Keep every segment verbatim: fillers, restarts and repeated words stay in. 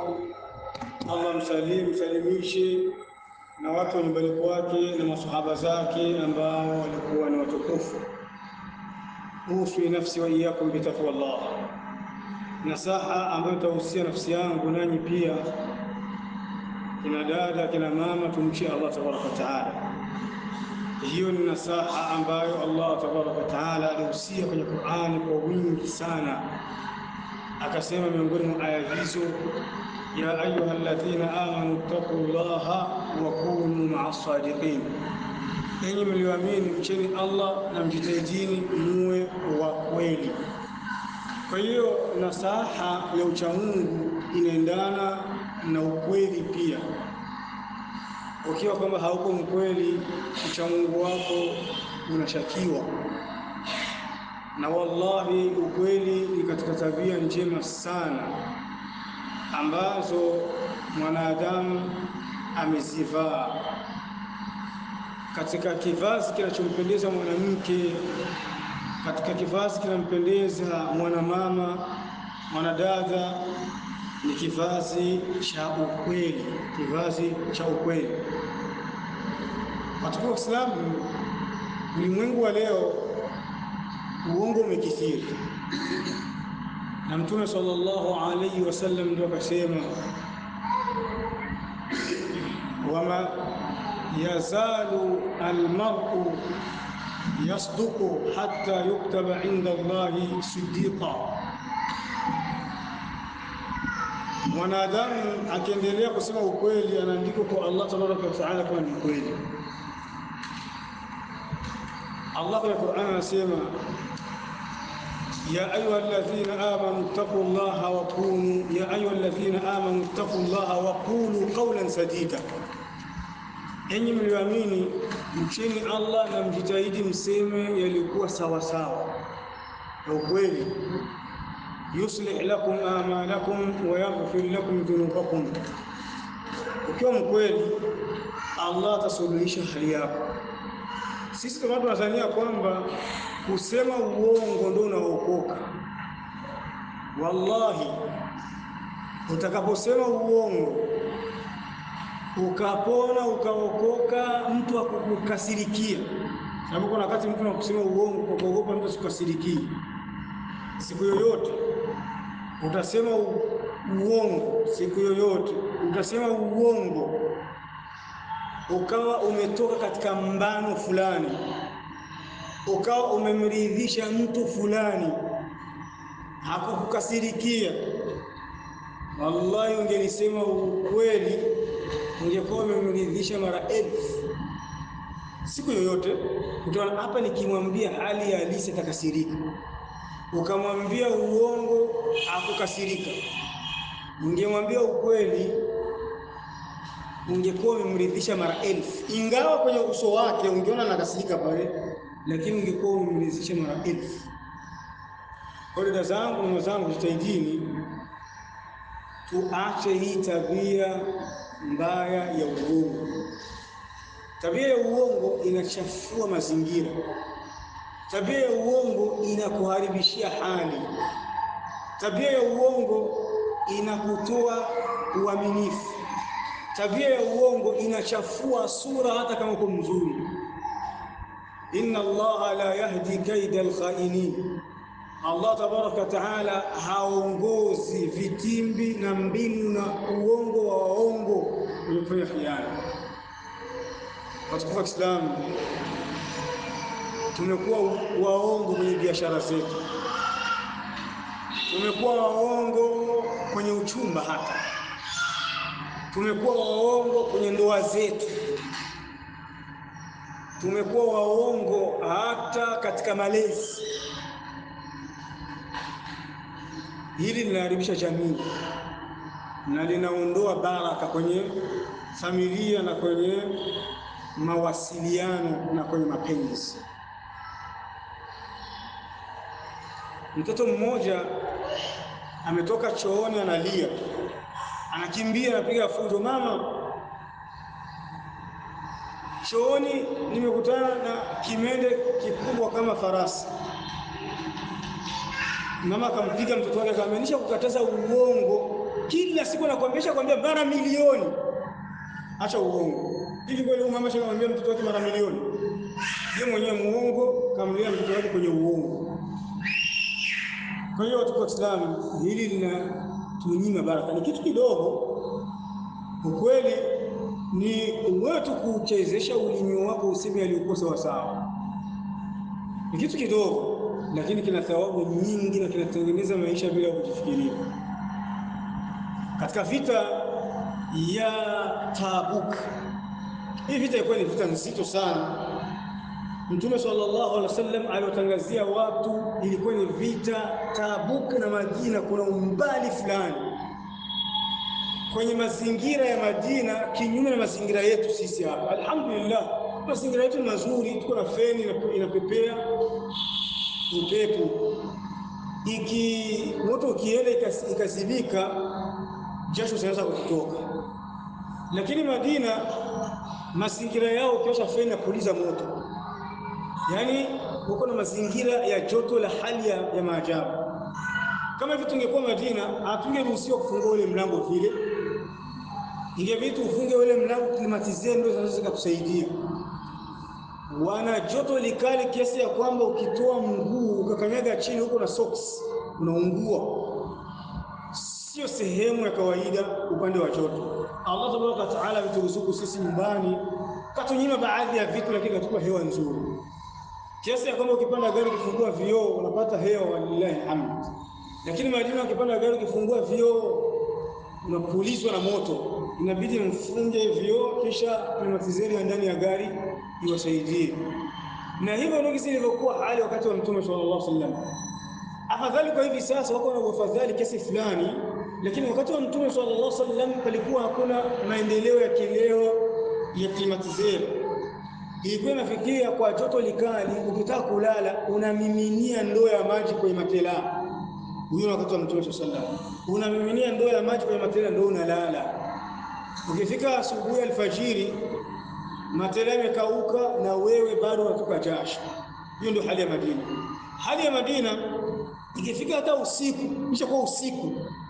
Allah msalimu msalimishe na watu wa nyumbani kwake na masahaba zake ambao walikuwa ni watukufu. Usi nafsi wa iyakum bitaqwa Allah, nasaha ambayo tahusia nafsi yangu nanyi pia, kina dada kina mama, tumche Allah tabaraka wa taala. Hiyo ni nasaha ambayo Allah tabaraka wa taala alihusia kwenye Qur'ani kwa wingi sana, akasema miongoni mwa aya hizo, ya ayyuhalladhina amanu taqullaha wa kunu ma'as sadiqin, enyi mlioamini mcheni Allah na mjitahidini muwe wa kweli. Kwa hiyo nasaha ya uchamungu inaendana na ukweli pia. Ukiwa kwamba hauko mkweli, uchamungu wako unashakiwa. Na wallahi ukweli ni katika tabia njema sana ambazo mwanadamu amezivaa. Katika kivazi kinachompendeza mwanamke, katika kivazi kinampendeza mwanamama, mwanadada, ni kivazi cha ukweli, kivazi cha ukweli. Katika Uislamu, ulimwengu wa leo uongo umekithiri, na Mtume sallallahu alayhi wasallam ndio akasema, wama yazalu almar'u yasduqu hatta yuktaba inda Allahi siddiqa. Mwanadamu akiendelea kusema ukweli anaandikwa kwa Allah tabaraka wa taala kama ni kweli. Allah kwenye Qur'an anasema, ya ayyuhalladhina amanu taqullaha wa kunu ya ayyuhalladhina amanu taqullaha wa qulu qawlan sadida, enyi mlioamini mcheni Allah na mjitahidi mseme yalikuwa sawa sawa na ukweli. yuslih lakum a'malakum wa yaghfir lakum dhunubakum, ukiwa mkweli Allah atasuluhisha hali yako. Sisi kama tunadhania kwamba kusema uongo ndio unaokoka. Wallahi, utakaposema uongo ukapona ukaokoka, mtu akukasirikia. Sababu kuna wakati mtu anakusema uongo kwa kuogopa mtu asikasirikie. Siku yoyote utasema uongo, siku yoyote utasema uongo ukawa umetoka katika mbano fulani, ukawa umemridhisha mtu fulani, hakukukasirikia, wallahi ungelisema ukweli, ungekuwa umemridhisha mara elfu. Siku yoyote utaona hapa, nikimwambia hali ya halisi atakasirika, ukamwambia uongo hakukasirika. Ungemwambia ukweli, ungekuwa umemridhisha mara elfu. Ingawa kwenye uso wake ungeona anakasirika pale, lakini ungekuwa umemridhisha mara elfu. Kwa dada zangu na wazangu, jitahidini tuache hii tabia mbaya ya uongo. Tabia ya uongo inachafua mazingira. Tabia ya uongo inakuharibishia hali. Tabia ya uongo inakutoa uaminifu. Tabia ya uongo inachafua sura hata kama uko mzuri. Inna Allaha la yahdi kaida al-khainin, Allah tabaraka wa taala haongozi vitimbi na mbinu na uongo wa waongo wenye kufanya khiana. Katika Uislamu tumekuwa waongo kwenye biashara zetu, tumekuwa waongo kwenye uchumba, hata tumekuwa waongo kwenye ndoa zetu, tumekuwa waongo hata katika malezi. Hili linaharibisha jamii na linaondoa baraka kwenye familia na kwenye mawasiliano na kwenye mapenzi. Mtoto mmoja ametoka chooni analia, anakimbia anapiga fujo, mama, chooni nimekutana na kimende kikubwa kama farasi. Mama akampiga mtoto wake, akamaanisha kukataza uongo kila kila siku anakuambia kwambia mara milioni. Acha uongo. Hivi kweli mama anamwambia mtoto wake mara milioni? Yeye mwenyewe muongo, kamlea mtoto wake kwenye uongo. Kwa hiyo watu wa Uislamu, hili linatunyima baraka. Ni kitu kidogo. Ukweli ni wewe tu kuchezesha ulimi wako useme aliyokuwa sawa sawa. Ni kitu kidogo, lakini kina thawabu nyingi na kinatengeneza maisha bila kujifikiria. Katika vita ya Tabuk, hii vita ilikuwa ni vita nzito sana. Mtume sallallahu alaihi wasallam aliwatangazia watu, ilikuwa ni vita Tabuk na Madina kuna umbali fulani. Kwenye mazingira ya Madina kinyume na mazingira yetu sisi hapa. Alhamdulillah, mazingira yetu mazuri, tuko na feni inapepea upepo. Iki moto ukienda ikazibika, jasho sasa kutoka. Lakini Madina mazingira yao ukiosha feni na kuliza moto. Yaani uko na mazingira ya joto la hali ya, ya maajabu. Kama hivi tungekuwa Madina, hatungeruhusiwa kufungua ule mlango vile. Ingebidi ufunge ule mlango klimatize ndio zinaweza kukusaidia. Wana joto likali kiasi ya kwamba ukitoa mguu ukakanyaga chini huko na socks unaungua. Sio sehemu ya kawaida upande wa joto. Allah subhanahu wa ta'ala ameturuzuku sisi nyumbani, katunyima baadhi ya vitu lakini katupa hewa nzuri. Kiasi ya kwamba ukipanda gari ukifungua vioo unapata hewa, walillahi alhamd. Lakini Madina ukipanda gari ukifungua vioo unapulizwa na moto. Inabidi mfunge vioo kisha klimatizeri ndani ya gari iwasaidie. Na hivyo ndio kisi ilivyokuwa hali wakati wa Mtume sallallahu alaihi wasallam. Afadhali kwa hivi sasa wako na ufadhali kiasi fulani, lakini wakati wa Mtume sallallahu alaihi wasallam palikuwa hakuna maendeleo ya kileo ya klimatizeri. Ilikuwa inafikia kwa joto likali, ukitaka kulala unamiminia ndoo ya maji kwenye matela. Huyo wakati wa Mtume sallallahu alaihi wasallam, unamiminia ndoo ya maji kwenye matela ndio unalala. Ukifika asubuhi alfajiri, matela yamekauka na wewe bado unatoka jasho. Hiyo ndio hali ya Madina. Hali ya Madina ikifika hata usiku, kisha kwa usiku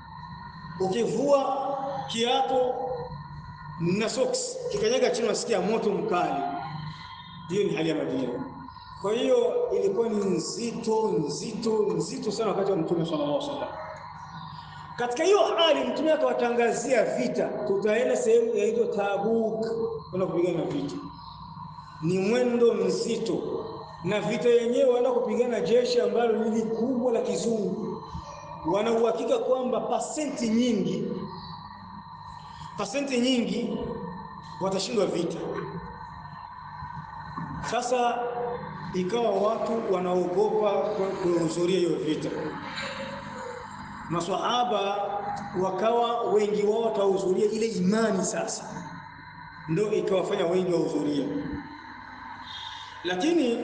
ukivua kiato na socks kikanyaga chini unasikia moto mkali. Hiyo ni hali ya Madina. Kwa hiyo ilikuwa ni nzito nzito nzito sana wakati wa Mtume sallallahu alaihi wasallam. Katika hiyo hali Mtume akawatangazia vita, tutaenda sehemu inaitwa Tabuk kwenda kupigana vita. Ni mwendo mzito na vita yenyewe wanaenda kupigana jeshi ambalo ni kubwa la kizungu. Wana uhakika kwamba pasenti nyingi pasenti nyingi watashindwa vita. Sasa ikawa watu wanaogopa kuhudhuria hiyo vita. Maswahaba wakawa wengi wao watahudhuria ile imani sasa. Ndio ikawafanya wengi wahudhurie. Lakini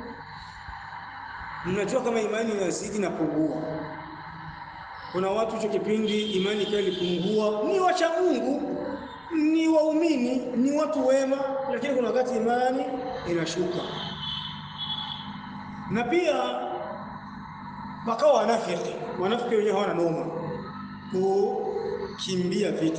mnajua kama imani inazidi na kupungua. Kuna watu hicho kipindi imani kile ilipungua, ni wacha Mungu, ni waumini, ni watu wema, lakini kuna wakati imani inashuka. Na pia wakawa wanafiki. Wanafiki wenyewe hawana noma kukimbia vita.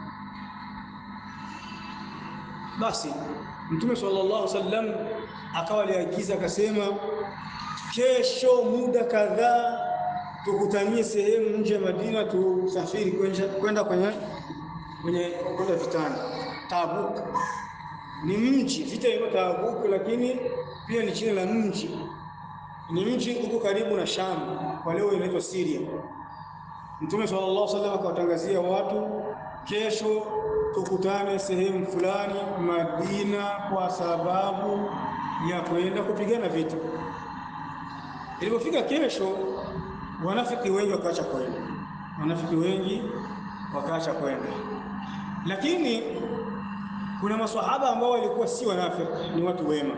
Basi Mtume sallallahu alaihi wasallam akawa aliagiza akasema, kesho muda kadhaa tukutanie sehemu nje ya Madina, tusafiri kwenda kwenye kwenye kwenda vitani. Tabuk ni mji, vita hiyo Tabuk, lakini pia ni jina la mji. Ni mji uko karibu na Sham, kwa leo inaitwa Syria. Mtume sallallahu alaihi wasallam akawatangazia watu, kesho tukutane sehemu fulani Madina kwa sababu ya kwenda kupigana vita. Ilipofika kesho, wanafiki wengi wakaacha kwenda. Wanafiki wengi wakaacha kwenda. Lakini kuna maswahaba ambao walikuwa si wanafiki, ni watu wema.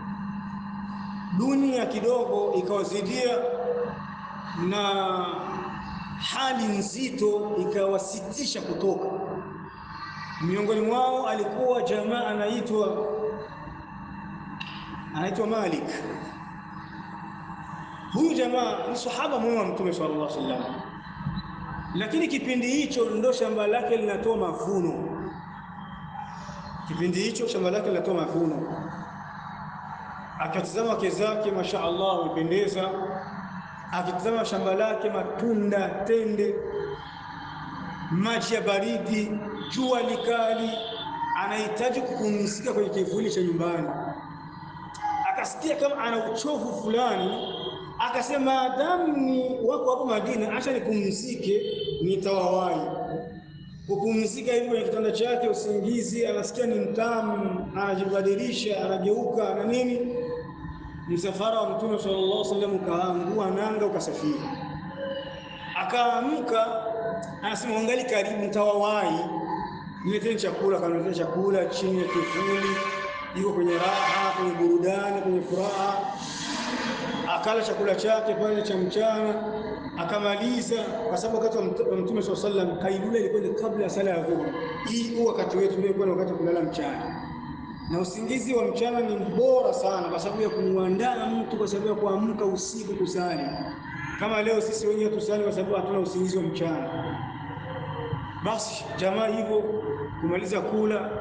Dunia kidogo ikawazidia na hali nzito ikawasitisha kutoka. Miongoni mwao alikuwa jamaa anaitwa anaitwa Malik. Huyu jamaa ni sahaba mwema wa Mtume sallallahu alaihi wasallam. lakini kipindi hicho ndo shamba lake linatoa mavuno. Kipindi hicho shamba lake linatoa mavuno. Akatazama wake zake, mashaallah, wamependeza. Akitazama shamba lake, matunda tende, maji ya baridi, jua likali, anahitaji kupumzika kwenye kivuli cha nyumbani. Akasikia kama ana uchovu fulani, akasema maadamu ni wako hapo Madina, acha nipumzike, nitawawai. Kupumzika hivyo kwenye kitanda chake, usingizi, anasikia ni mtamu, anajibadilisha, anageuka na nini. Msafara wa Mtume sallallahu alaihi wasallam ukaangua nanga, ukasafiri. Akaamka, anasema wangali karibu, nitawawai, nileteni chakula. Kaniletea chakula chini ya kivuli, yuko kwenye raha, kwenye burudani, kwenye furaha. Akala chakula chake pale cha mchana, akamaliza, kwa sababu wakati wa Mtume sallallahu alaihi wasallam kailula ilikuwa ni kabla ya sala ya dhuhuri. Hii wakati wetu ndio ilikuwa wakati wa kulala mchana, na usingizi wa mchana ni bora sana kwa sababu ya kumwandaa mtu, kwa sababu ya kuamka usiku kusali. Kama leo sisi wenyewe tusali kwa sababu hatuna usingizi wa mchana. Basi jamaa hivyo kumaliza kula,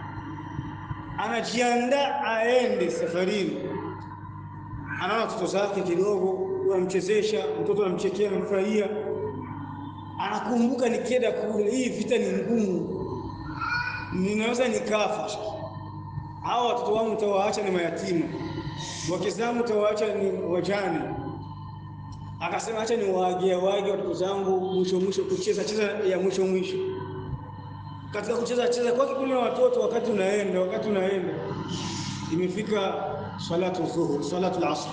anajiandaa aende safarini. Anaona watoto zake kidogo, wanamchezesha, mtoto anamchekea, anamfurahia. Anakumbuka nikienda kule, hii vita ni ngumu, ninaweza nikafa. Hao watoto wangu nitawaacha ni mayatima, wake zangu nitawaacha ni wajane. Akasema acha ni waage waage watoto zangu mwisho mwisho, kucheza cheza ya mwisho mwisho. Katika kucheza cheza kwake kule na watoto, wakati unaenda wakati unaenda imefika salatu dhuhur, salatu al-asr,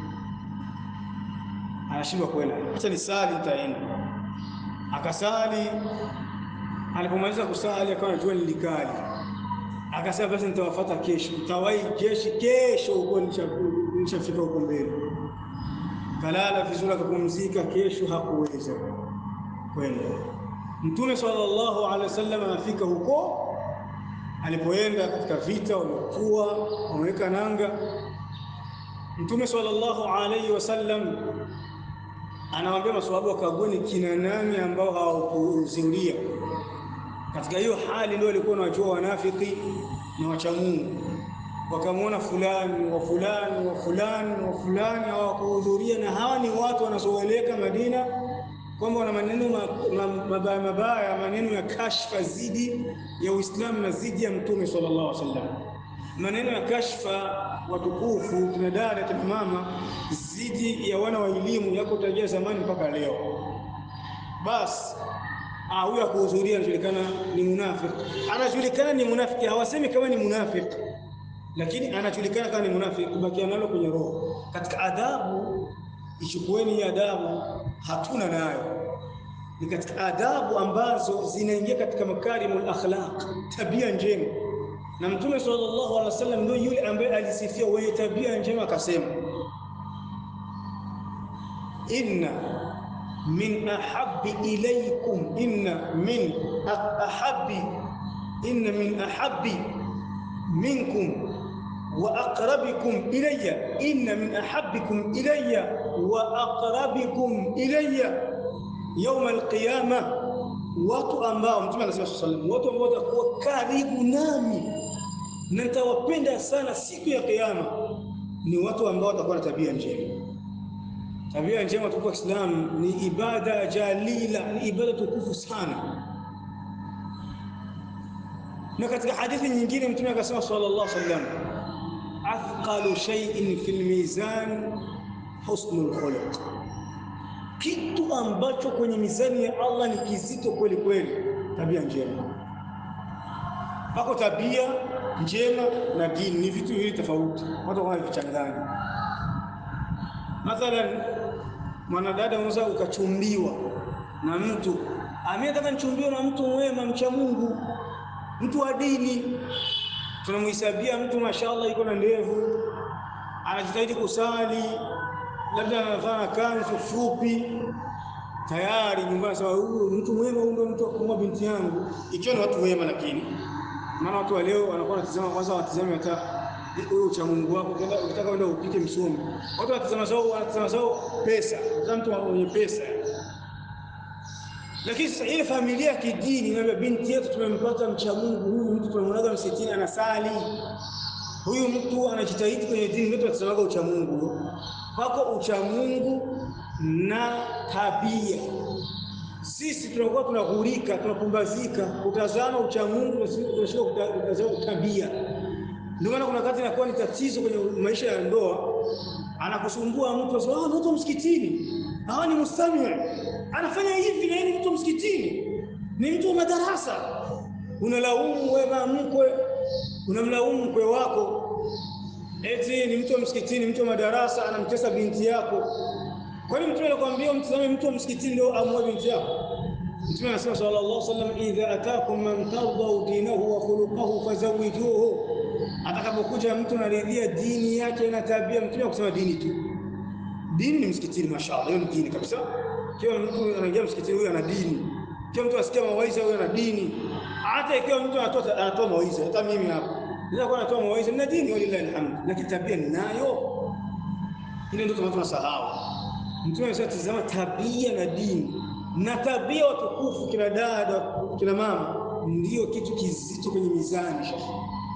anashindwa kwenda. Acha ni sali, nitaenda. Akasali. Alipomaliza kusali akawa jua lilikali, akasema basi nitawafuata kesho, nitawai jeshi kesho huko, nishafika huko mbele. Kalala vizuri, akapumzika. Kesho hakuweza kwenda. Mtume sallallahu alaihi wasallam anafika huko alipoenda katika vita, walikuwa wameweka nanga. Mtume sallallahu alaihi wasallam anawaambia maswahaba wakagueni kina nani ambao hawakuhudhuria. Katika hiyo hali ndio walikuwa wanajua wanafiki na wacha Mungu. Wakamwona fulani wa fulani wa fulani wa fulani hawakuhudhuria, na hawa ni watu wanazoeleka Madina kwamba wana maneno mabaya mabaya, maneno ya kashfa zidi ya Uislamu na zidi ya Mtume sallallahu alaihi wasallam, maneno ya kashfa watukufu kina dada kina mama zidi ya wana wa elimu yako tajia zamani mpaka leo. Basi ah, huyu akuhudhuria anajulikana ni munafiki. Anajulikana ni munafiki, hawasemi kama ni munafiki, lakini anajulikana kama ni munafiki, kubakia nalo kwenye roho. Katika adabu, ichukueni adabu, hatuna nayo. Ni katika adabu ambazo zinaingia katika makarimul akhlaq, tabia njema. Na Mtume sallallahu alaihi wasallam ndio yule ambaye alisifia wenye tabia njema, akasema inna min ahabbi ilaykum inna min ahabbi inna min ahabbi minkum wa aqrabikum ilayya inna min ahabbikum ilayya wa aqrabikum ilayya yawm alqiyamah. Watu ambao Mtume anasema sallallahu alayhi wasallam, watu ambao watakuwa karibu nami na nitawapenda sana siku ya kiyama ni watu ambao watakuwa na tabia njema. Tabia njema tukufu Islam ni ibada jalila, ni ibada tukufu sana. Na katika hadithi nyingine Mtume akasema sallallahu alaihi wasallam, athqalu shay'in fil mizan husnul khuluq, kitu ambacho kwenye mizani ya Allah ni kizito kweli kweli, tabia njema. Pako tabia njema na dini ni vitu viwili tofauti, watu wanavichanganya. Mathalan, mwanadada unaweza ukachumbiwa na mtu ametaka nichumbiwe na mtu mwema, mcha Mungu, mtu wa dini, tunamhesabia mtu mashaallah yuko na ndevu, anajitahidi kusali, labda anavaa kanzu fupi, tayari nyumbani sawa, huyu mtu mwema, huyu ndio mtu wa kumwoa binti yangu. Ikiwa ni watu wema, lakini maana watu wa leo wanakuwa wanatazama kwanza, watazame hata huyo cha Mungu wako, ukitaka kwenda upike msomo, watu wanatazama zao wanatazama zao pesa, za mtu mwenye pesa. Lakini sasa ile familia ya kidini na binti yetu tumempata mcha Mungu, huyu mtu tunamwona msikitini anasali, huyu mtu anajitahidi kwenye dini yetu, atasemaga ucha Mungu. Pako ucha Mungu na tabia. Sisi tunakuwa tunahurika, tunapumbazika kutazama ucha Mungu na tunashika kutazama tabia. Ndio maana kuna wakati inakuwa ni tatizo kwenye maisha ya ndoa, anakusumbua mtu asema ah, mtu msikitini, ah, ni mustami, anafanya hivi na yeye mtu msikitini, ni mtu wa madarasa. Unalaumu wewe mkwe, unamlaumu mkwe wako eti ni mtu wa msikitini, mtu wa madarasa, anamtesa binti yako. Kwani mtume anakuambia mtazame mtu wa msikitini ndio amoe binti yako? Mtume anasema sallallahu alaihi wasallam, idha atakum man tardau dinahu wa khuluquhu fazawijuhu. Atakapokuja mtu anaridhia dini yake na tabia, mtume akusema dini tu. Dini ni msikitini, mashaallah, hiyo ni dini kabisa. Kila mtu anaingia msikitini huyo ana dini. Kila mtu asikia mawaidha huyo ana dini. Hata ikiwa mtu anatoa anatoa mawaidha, hata mimi hapa ndio kwa natoa mawaidha na dini, walillahi alhamd, lakini tabia ninayo. Ile ndio tunasahau. Mtume anasema tazama tabia na dini. Na tabia watukufu, kina dada, kina mama, ndio kitu kizito kwenye mizani shekhi.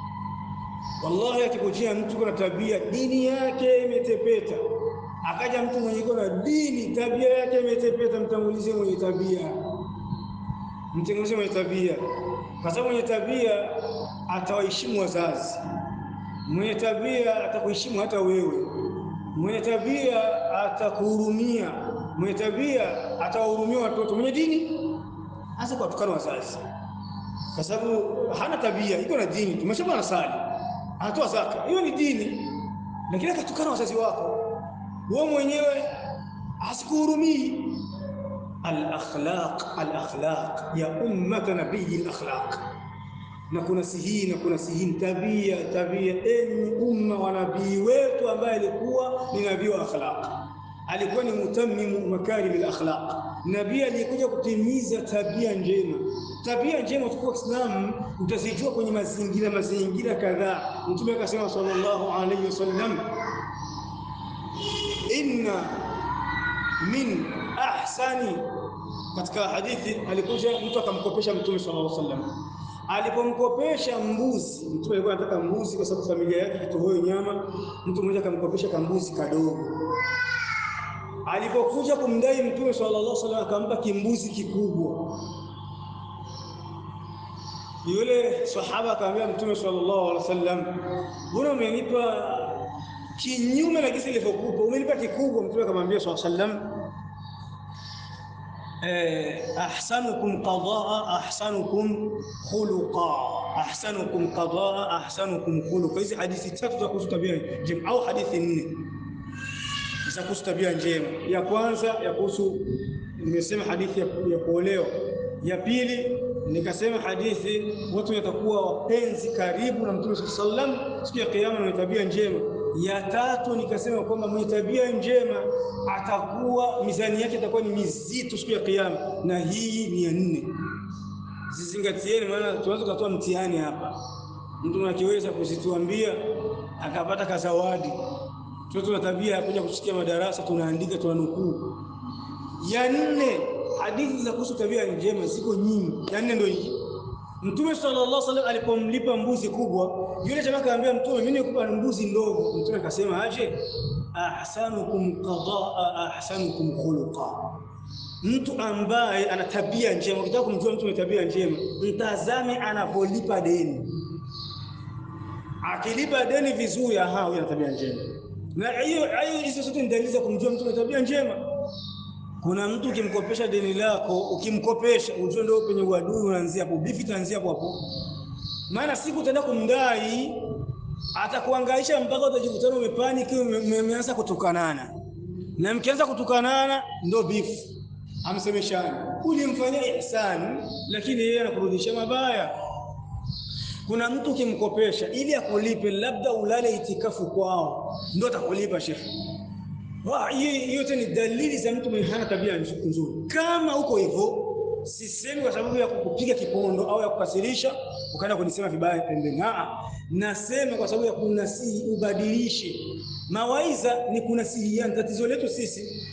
Wallahi akikujia mtu kuna tabia dini yake imetepeta, akaja mtu mwenye kuna dini tabia yake imetepeta, mtangulize mwenye tabia. Mtangulize mwenye tabia. Kwa sababu mwenye tabia atawaheshimu wazazi. Mwenye tabia atakuheshimu hata wewe. Mwenye tabia atakuhurumia. Mwenye tabia atawahurumia watoto. Mwenye dini hasa kwa tukana wazazi, kwa sababu hana tabia, iko na dini, tumesema anasali, anatoa zaka, hiyo ni dini, lakini akatukana wazazi wako, wewe mwenyewe asikuhurumii. Al-akhlaq, al-akhlaq ya ummat nabii, al-akhlaq. Na kuna sihi na kuna sihi tabia, tabia enyi umma wa nabii wetu ambaye alikuwa ni nabii wa akhlaq, alikuwa ni mutammimu makarim al-akhlaq. Nabii alikuja kutimiza tabia njema. Tabia njema kwa Uislamu utazijua kwenye mazingira mazingira kadhaa. Mtume akasema sallallahu alayhi wasallam, inna min ahsani, katika hadithi alikuja mtu akamkopesha Mtume sallallahu alayhi wasallam. Alipomkopesha mbuzi, Mtume alikuwa anataka mbuzi kwa sababu familia yake kitoweo nyama, mtu mmoja akamkopesha kambuzi kadogo. Alipokuja kumdai Mtume sallallahu alaihi wasallam akampa kimbuzi kikubwa. Yule sahaba akamwambia Mtume sallallahu alaihi wasallam, mbona umenipa kinyume na kile nilivyokupa, umenipa kikubwa? Mtume akamwambia sallallahu alaihi wasallam, eh, ahsanukum qadaa ahsanukum khuluqa, ahsanukum qadaa ahsanukum khuluqa. Hizi hadithi tatu za kuhusu tabia njema, au hadithi nne za kuhusu tabia njema. Ya kwanza ya kuhusu, nimesema hadithi ya, ya kuolewa. Ya pili nikasema hadithi watu watakuwa wapenzi karibu na Mtume sallallahu alaihi wasallam siku ya kiyama na tabia njema. Ya tatu nikasema kwamba mwenye tabia njema atakuwa mizani yake itakuwa ni mizito siku ya kiyama, na hii ni ya nne. Zizingatieni, maana tunaweza kutoa mtihani hapa, mtu akiweza kuzituambia akapata kazawadi. Tuna tabia ya kuja kusikia madarasa, tunaandika, tunanukuu. Ya nne, hadithi za kuhusu tabia njema ziko nyingi. Ya nne ndio hii. Mtume sallallahu alaihi wasallam alipomlipa mbuzi kubwa, yule jamaa akamwambia Mtume, mimi nikupa mbuzi ndogo. Mtume akasema aje, ahsanukum qadaa ahsanukum khuluqa. Mtu ambaye ana tabia njema, ukitaka kumjua mtu mwenye tabia njema, mtazame anapolipa deni. Akilipa deni vizuri, aha, huyo ana tabia njema. Na hiyo hiyo hizo zote ni dalili za kumjua mtu mwenye tabia njema. Kuna mtu ukimkopesha deni lako, ukimkopesha ujue ndio penye uadui unaanzia hapo, bifi itaanzia hapo hapo. Maana siku utaenda kumdai atakuhangaisha mpaka utajikutana umepanic, umeanza kutukanana. Na mkianza kutukanana ndio bifi. Amsemeshana, ulimfanyia ihsan lakini yeye anakurudishia mabaya. Kuna mtu ukimkopesha ili akulipe, labda ulale itikafu kwao ndio atakulipa shekhi. Hii yote ni dalili za mtu mwenye hana tabia nzuri. Kama uko hivyo, sisemi kwa sababu ya kukupiga kipondo au ya kukasirisha ukaenda kunisema vibaya pembeni. Nasema kwa sababu ya kunasihi ubadilishe. Mawaidha ni kunasihiana. Tatizo letu sisi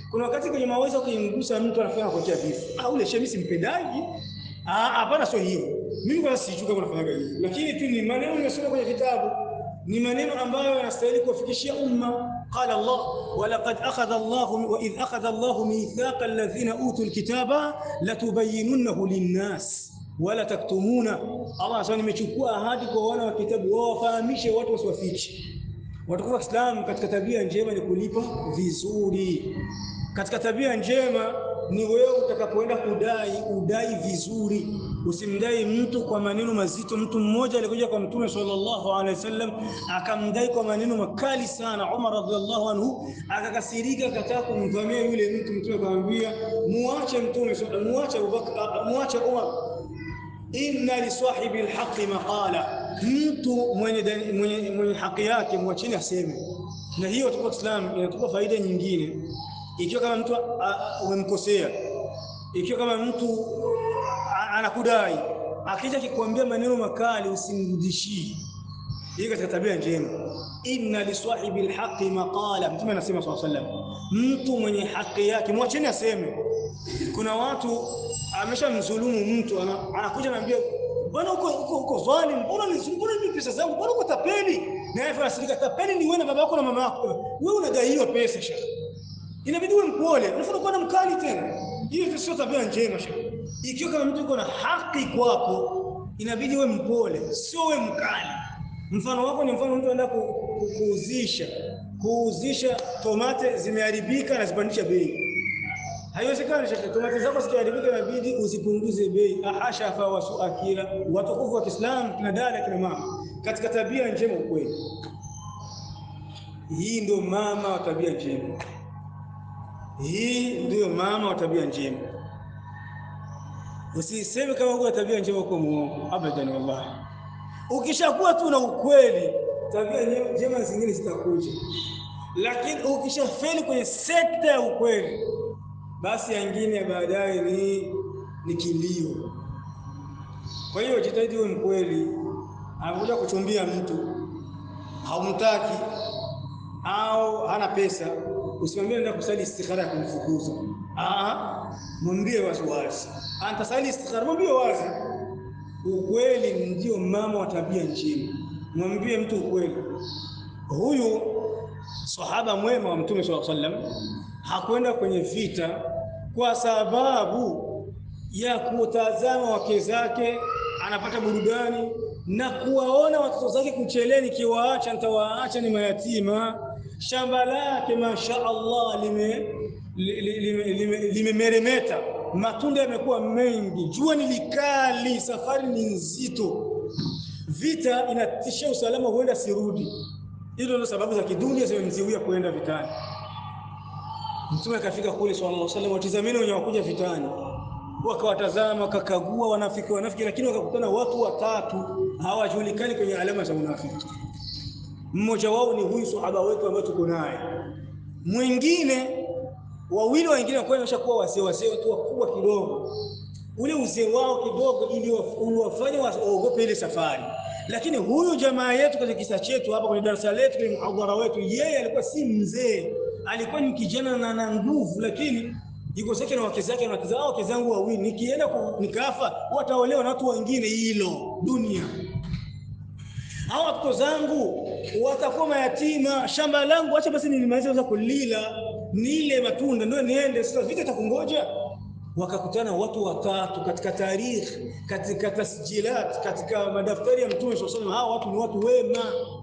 Kuna wakati kwenye mawazo ukimgusa mtu anafanya kutia vifo. Ah, ule shehe mimi simpendaji. Ah, hapana, sio hivyo. Mimi kwa sijui kama unafanyaga hivyo. Lakini tu ni maneno nimesoma kwenye vitabu. Ni maneno ambayo yanastahili kuwafikishia umma. Qala Allah wa laqad akhadha Allah wa idh akhadha Allah mithaqa alladhina utul kitaba latubayyinunahu lin-nas wala taktumuna. Allah asema nimechukua ahadi kwa wana wa kitabu wao wafahamishe watu wasiwafiche. Watukufu wa Islam, katika tabia njema ni kulipa vizuri. Katika tabia njema ni wewe utakapoenda kudai udai vizuri. Usimdai mtu kwa maneno mazito. Mtu mmoja alikuja kwa Mtume sallallahu alaihi wasallam akamdai kwa maneno makali sana. Umar radhiallahu anhu akakasirika, akataka kumvamia yule mtu. Mtume akamwambia muache Mtume, muache Abubakar, muache Umar, inna li sahibi alhaqi maqala. Mtu mwenye mwenye, mwenye haki yake mwacheni aseme. Na hiyo tuko Islam inatupa faida nyingine. Ikiwa kama mtu umemkosea, ikiwa kama mtu anakudai, akija kikwambia maneno makali usimrudishie. Hii katika tabia njema. Inna li sahibi alhaqi maqala. Mtume anasema sallallahu alaihi wasallam, mtu mwenye haki yake mwacheni aseme. Kuna watu ameshamdhulumu mtu, anakuja anambia bwana uko uko uko zalim, mbona nisumbua mimi pesa zangu, mbona uko tapeli? Na yeye anasirika, tapeli ni wewe na baba yako na mama yako. Wewe unadaiwa pesa shaka. Inabidi uwe mpole, unafuna kuwa mkali tena. Hiyo sio tabia njema shaka. Ikiwa kama mtu yuko na haki kwako, inabidi uwe mpole, sio uwe mkali. Mfano wako ni mfano mtu anaenda kuuzisha, kuuzisha tomate zimeharibika na zipandisha bei. Haiwezekani shaka, tomate zako zikiharibika inabidi uzipunguze bei. Ahasha fa wasu akila. Watukufu wa Kiislamu, kina dada kina mama, katika tabia njema ukweli. Hii ndio mama wa tabia njema. Hii ndio mama wa tabia njema. Usiseme kama uko tabia njema uko muongo, abadan wallahi. Ukishakuwa tu na ukweli, tabia njema zingine zitakuja. Lakini ukishafeli kwenye sekta ya ukweli, basi nyingine baadaye ni ni kilio. Kwa hiyo jitahidi uwe mkweli. Anakuja kuchumbia mtu, haumtaki au hana pesa, usimwambie nenda kusali istikhara ya kumfukuza. Ah, mwambie wazi wazi. Antasali istikhara, mwambie wazi. Ukweli ndio mama wa tabia njema. Mwambie mtu ukweli. Huyu sahaba mwema wa Mtume sallallahu alaihi wasallam hakwenda kwenye vita kwa sababu ya kutazama wake zake, anapata burudani na kuwaona watoto zake kucheleni, kiwaacha nitawaacha ni mayatima. Shamba lake masha Allah lime limemeremeta, lime, lime matunda yamekuwa mengi, jua ni likali, safari ni nzito, vita inatishia usalama, huenda sirudi. Hizo ndio sababu za kidunia zimemziwia kuenda vitani. Mtume akafika kule sallallahu alaihi wasallam, watizameni wenye wakuja vitani. Wakawatazama, wakakagua wanafiki wanafiki, lakini wakakutana watu watatu hawajulikani kwenye alama za unafiki. Mmoja wao ni huyu sahaba wetu ambaye tuko naye. Mwingine wawili wengine kwa wameshakuwa wazee wazee watu wakubwa kidogo. Ule uzee wao kidogo ili uliwafanya waogope ile safari. Lakini huyu jamaa yetu katika kisa chetu hapa kwenye darasa letu, kwenye muhadhara wetu, yeye alikuwa si mzee, alikuwa ni kijana na ana nguvu, lakini yuko zake na wake zake na wake zao, wake zangu wawili, nikienda nikafa wataolewa na watu wengine, hilo dunia. Hao watoto zangu watakuwa mayatima, shamba langu acha basi nilimaliza kulila, nile matunda ndio niende, sasa vita takungoja. Wakakutana watu watatu katika tarikhi, katika tasjilat, katika madaftari ya Mtume sallallahu alaihi wasallam, hao watu ni watu wema.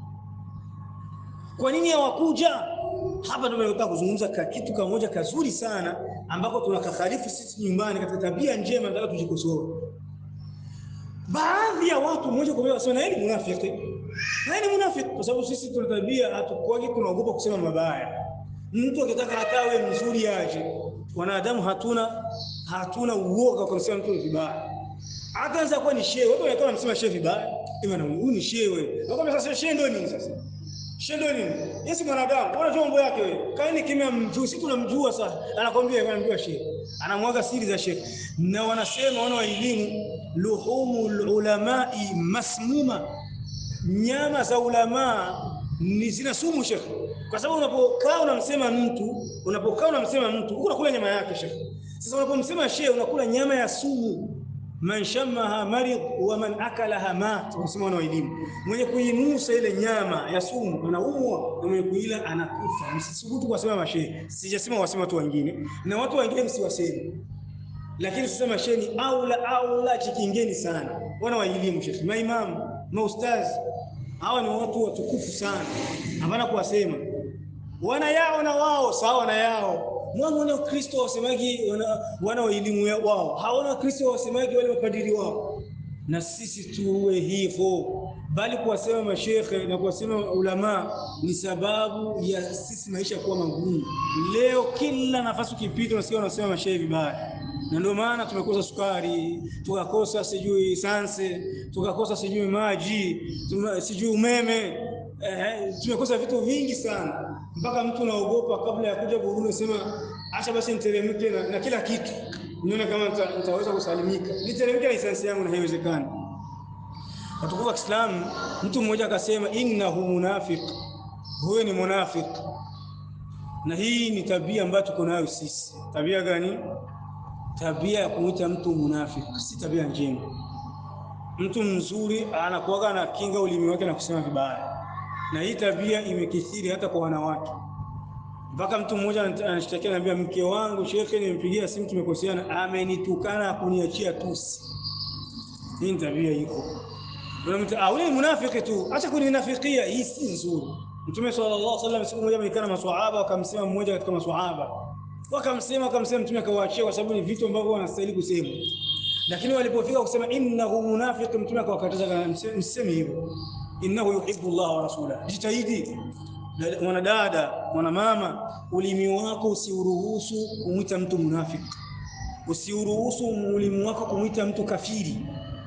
Kwa nini hawakuja? Hapa ndio tunataka kuzungumza kitu kimoja kazuri sana ambako tunakakhalifu sisi nyumbani katika tabia njema, nataka tujikosoe. Baadhi ya watu mmoja kwa mmoja wasema yeye ni munafiki. Yeye ni munafiki kwa sababu sisi tuna tabia hatukuagi, tunaogopa kusema mabaya. Mtu akitaka atawe mzuri aje. Wanadamu hatuna hatuna uoga kwa kusema mtu vibaya. Ataanza kuwa ni shehe, watu wanakuwa wanasema shehe vibaya. Ema na huyu ni shehe wewe. Wakamwambia sasa shehe ndio nini sasa? Shehe ndio nini? Yesi mwanadamu, unajua mambo yake wewe. Kaini kimya mjuu, sisi tunamjua sasa. Anakuambia anamjua shehe. Anamwaga siri za shehe. Na wanasema wana wa elimu, luhumul ulamai masmuma. Nyama za ulama ni zina sumu shekhi, kwa sababu unapokaa unamsema mtu, unapokaa unamsema mtu unakula nyama yake shekhi. Sasa unapomsema shehe unakula nyama ya sumu. Man shammaha marid wa man akalaha mat, unasema wana elimu, mwenye kuinusa ile nyama ya sumu anaumwa na mwenye kuila anakufa. Msisubutu kusema mashehe, sijasema wasema watu wengine, na watu wengine msiwaseme, lakini sasa mashehe ni aula aula chikingeni sana. Wana wa elimu shekhi, maimamu, maustazi, hawa ni watu watukufu sana, hapana kuwasema. Wana yao na wao sawa na yao. Mwana wana Kristo wasemagi wana, wana wa elimu wao, hawana Kristo wasemagi wale mapadiri wao. Na sisi tuwe hivyo, bali kuwasema mashekhe na kuwasema ulama ni sababu ya sisi maisha kuwa magumu. Leo kila nafasi ukipita unasikia wanasema mashekhe vibaya, na ndio maana tumekosa sukari, tukakosa sijui sanse, tukakosa sijui maji, sijui umeme. Eh, tumekosa vitu vingi sana, mpaka mtu anaogopa kabla ya kuja Burundi sema acha basi niteremke na, na kila kitu nione kama nitaweza kusalimika, niteremke na lisansi yangu, na haiwezekani. Watukufu wa Kiislamu, mtu mmoja akasema innahu munafiq, huyo ni munafiq. Na hii ni tabia ambayo tuko nayo sisi. Tabia gani? Tabia ya kumuita mtu munafiq, si tabia njema. Mtu mzuri anakuwa na kinga ulimi wake na kusema vibaya, na hii tabia imekithiri hata kwa wanawake. Mpaka mtu mmoja anashtakia, anambia mke wangu shekhe, nimempigia simu tumekoseana, amenitukana kuniachia tusi. Hii tabia iko. Unamta ah, wewe munafiki tu, acha kuninafikia, hii si nzuri. Mtume sallallahu alaihi wasallam siku moja amekaa na maswahaba, akamsema mmoja katika maswahaba, wakamsema akamsema Mtume akawaachia, kwa sababu ni vitu ambavyo wanastahili kusema. Lakini walipofika kusema innahu munafiq, Mtume akawakataza, msiseme hivyo, innahu yuhibbu Allah wa rasulahu. Jitahidi mwanadada, mwanamama, ulimi wako usiuruhusu kumuita mtu munafiki, usiuruhusu ulimi wako kumuita mtu kafiri,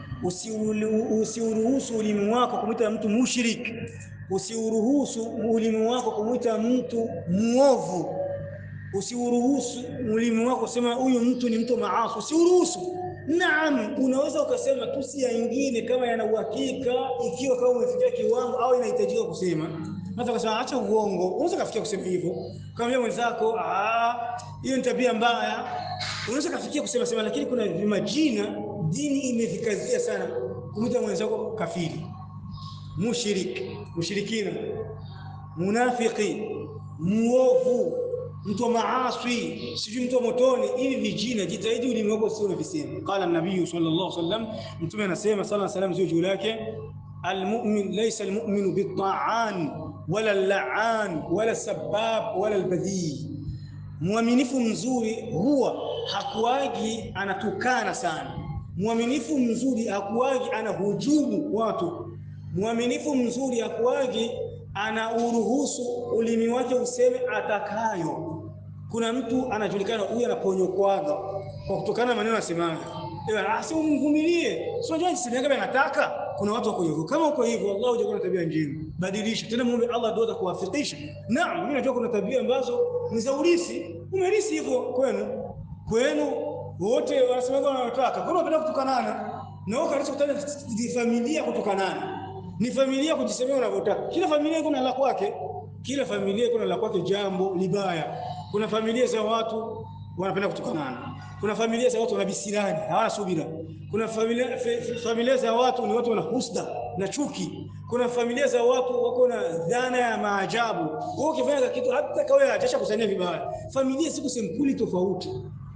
usiuruhusu ulimi wako kumuita mtu mushrik, usiuruhusu ulimi wako kumuita mtu muovu, usiuruhusu ulimi wako kusema huyu mtu ni mtu maasi, usiuruhusu. Naam, unaweza ukasema tusi ya nyingine kama yana uhakika, ikiwa kama umefikia kiwango au inahitajika kusema. Hata ukasema acha uongo, unaweza kufikia kusema hivyo. Kama yeye mwenzako, ah, hiyo ni tabia mbaya, unaweza kufikia kusema sema, lakini kuna majina dini imevikazia sana kumuita mwenzako kafiri, mushrik, mushrikina, munafiki, muovu, mtu wa maasi, sijui mtu wa motoni. Hivi vijina jitahidi ulimi wako sio unavisema. Qala an-nabii sallallahu alaihi wasallam, Mtume anasema sallallahu alaihi wasallam juu yake, al-mu'min laysa al-mu'minu bit-ta'an wala al-la'an wala sabab wala al-badhi. Muaminifu mzuri huwa hakuagi anatukana sana. Muaminifu mzuri hakuagi anahujumu watu. Muaminifu mzuri hakuagi ana uruhusu ulimi wake useme atakayo. Kuna mtu anajulikana huyu anaponyokwaga kwa kutokana maneno anasemaga, ewa asi umvumilie, sio unajua jinsi gani anataka. Kuna watu wako hivyo. Kama uko hivyo, Allah hujakuwa na tabia njema, badilisha tena, muombe Allah ndio atakuwafikisha. Naam, mimi najua kuna tabia ambazo ni za urisi, umerisi hivyo kwenu kwenu wote wanasemaga wanataka, kwa nini kutukanana na wao kanisa kutana ni familia kutukanana, ni familia kujisemea unavyotaka. Kila familia iko na la kwake, kila familia iko na la kwake jambo libaya. Kuna familia za watu wanapenda kutukanana, kuna familia za watu wanabisirani, hawana subira. Kuna familia familia za watu ni watu wana husda na chuki. Kuna familia za watu wako na dhana ya maajabu, wao ukifanya kitu hata kawa hajasha kusania vibaya. Familia siku sempuli tofauti.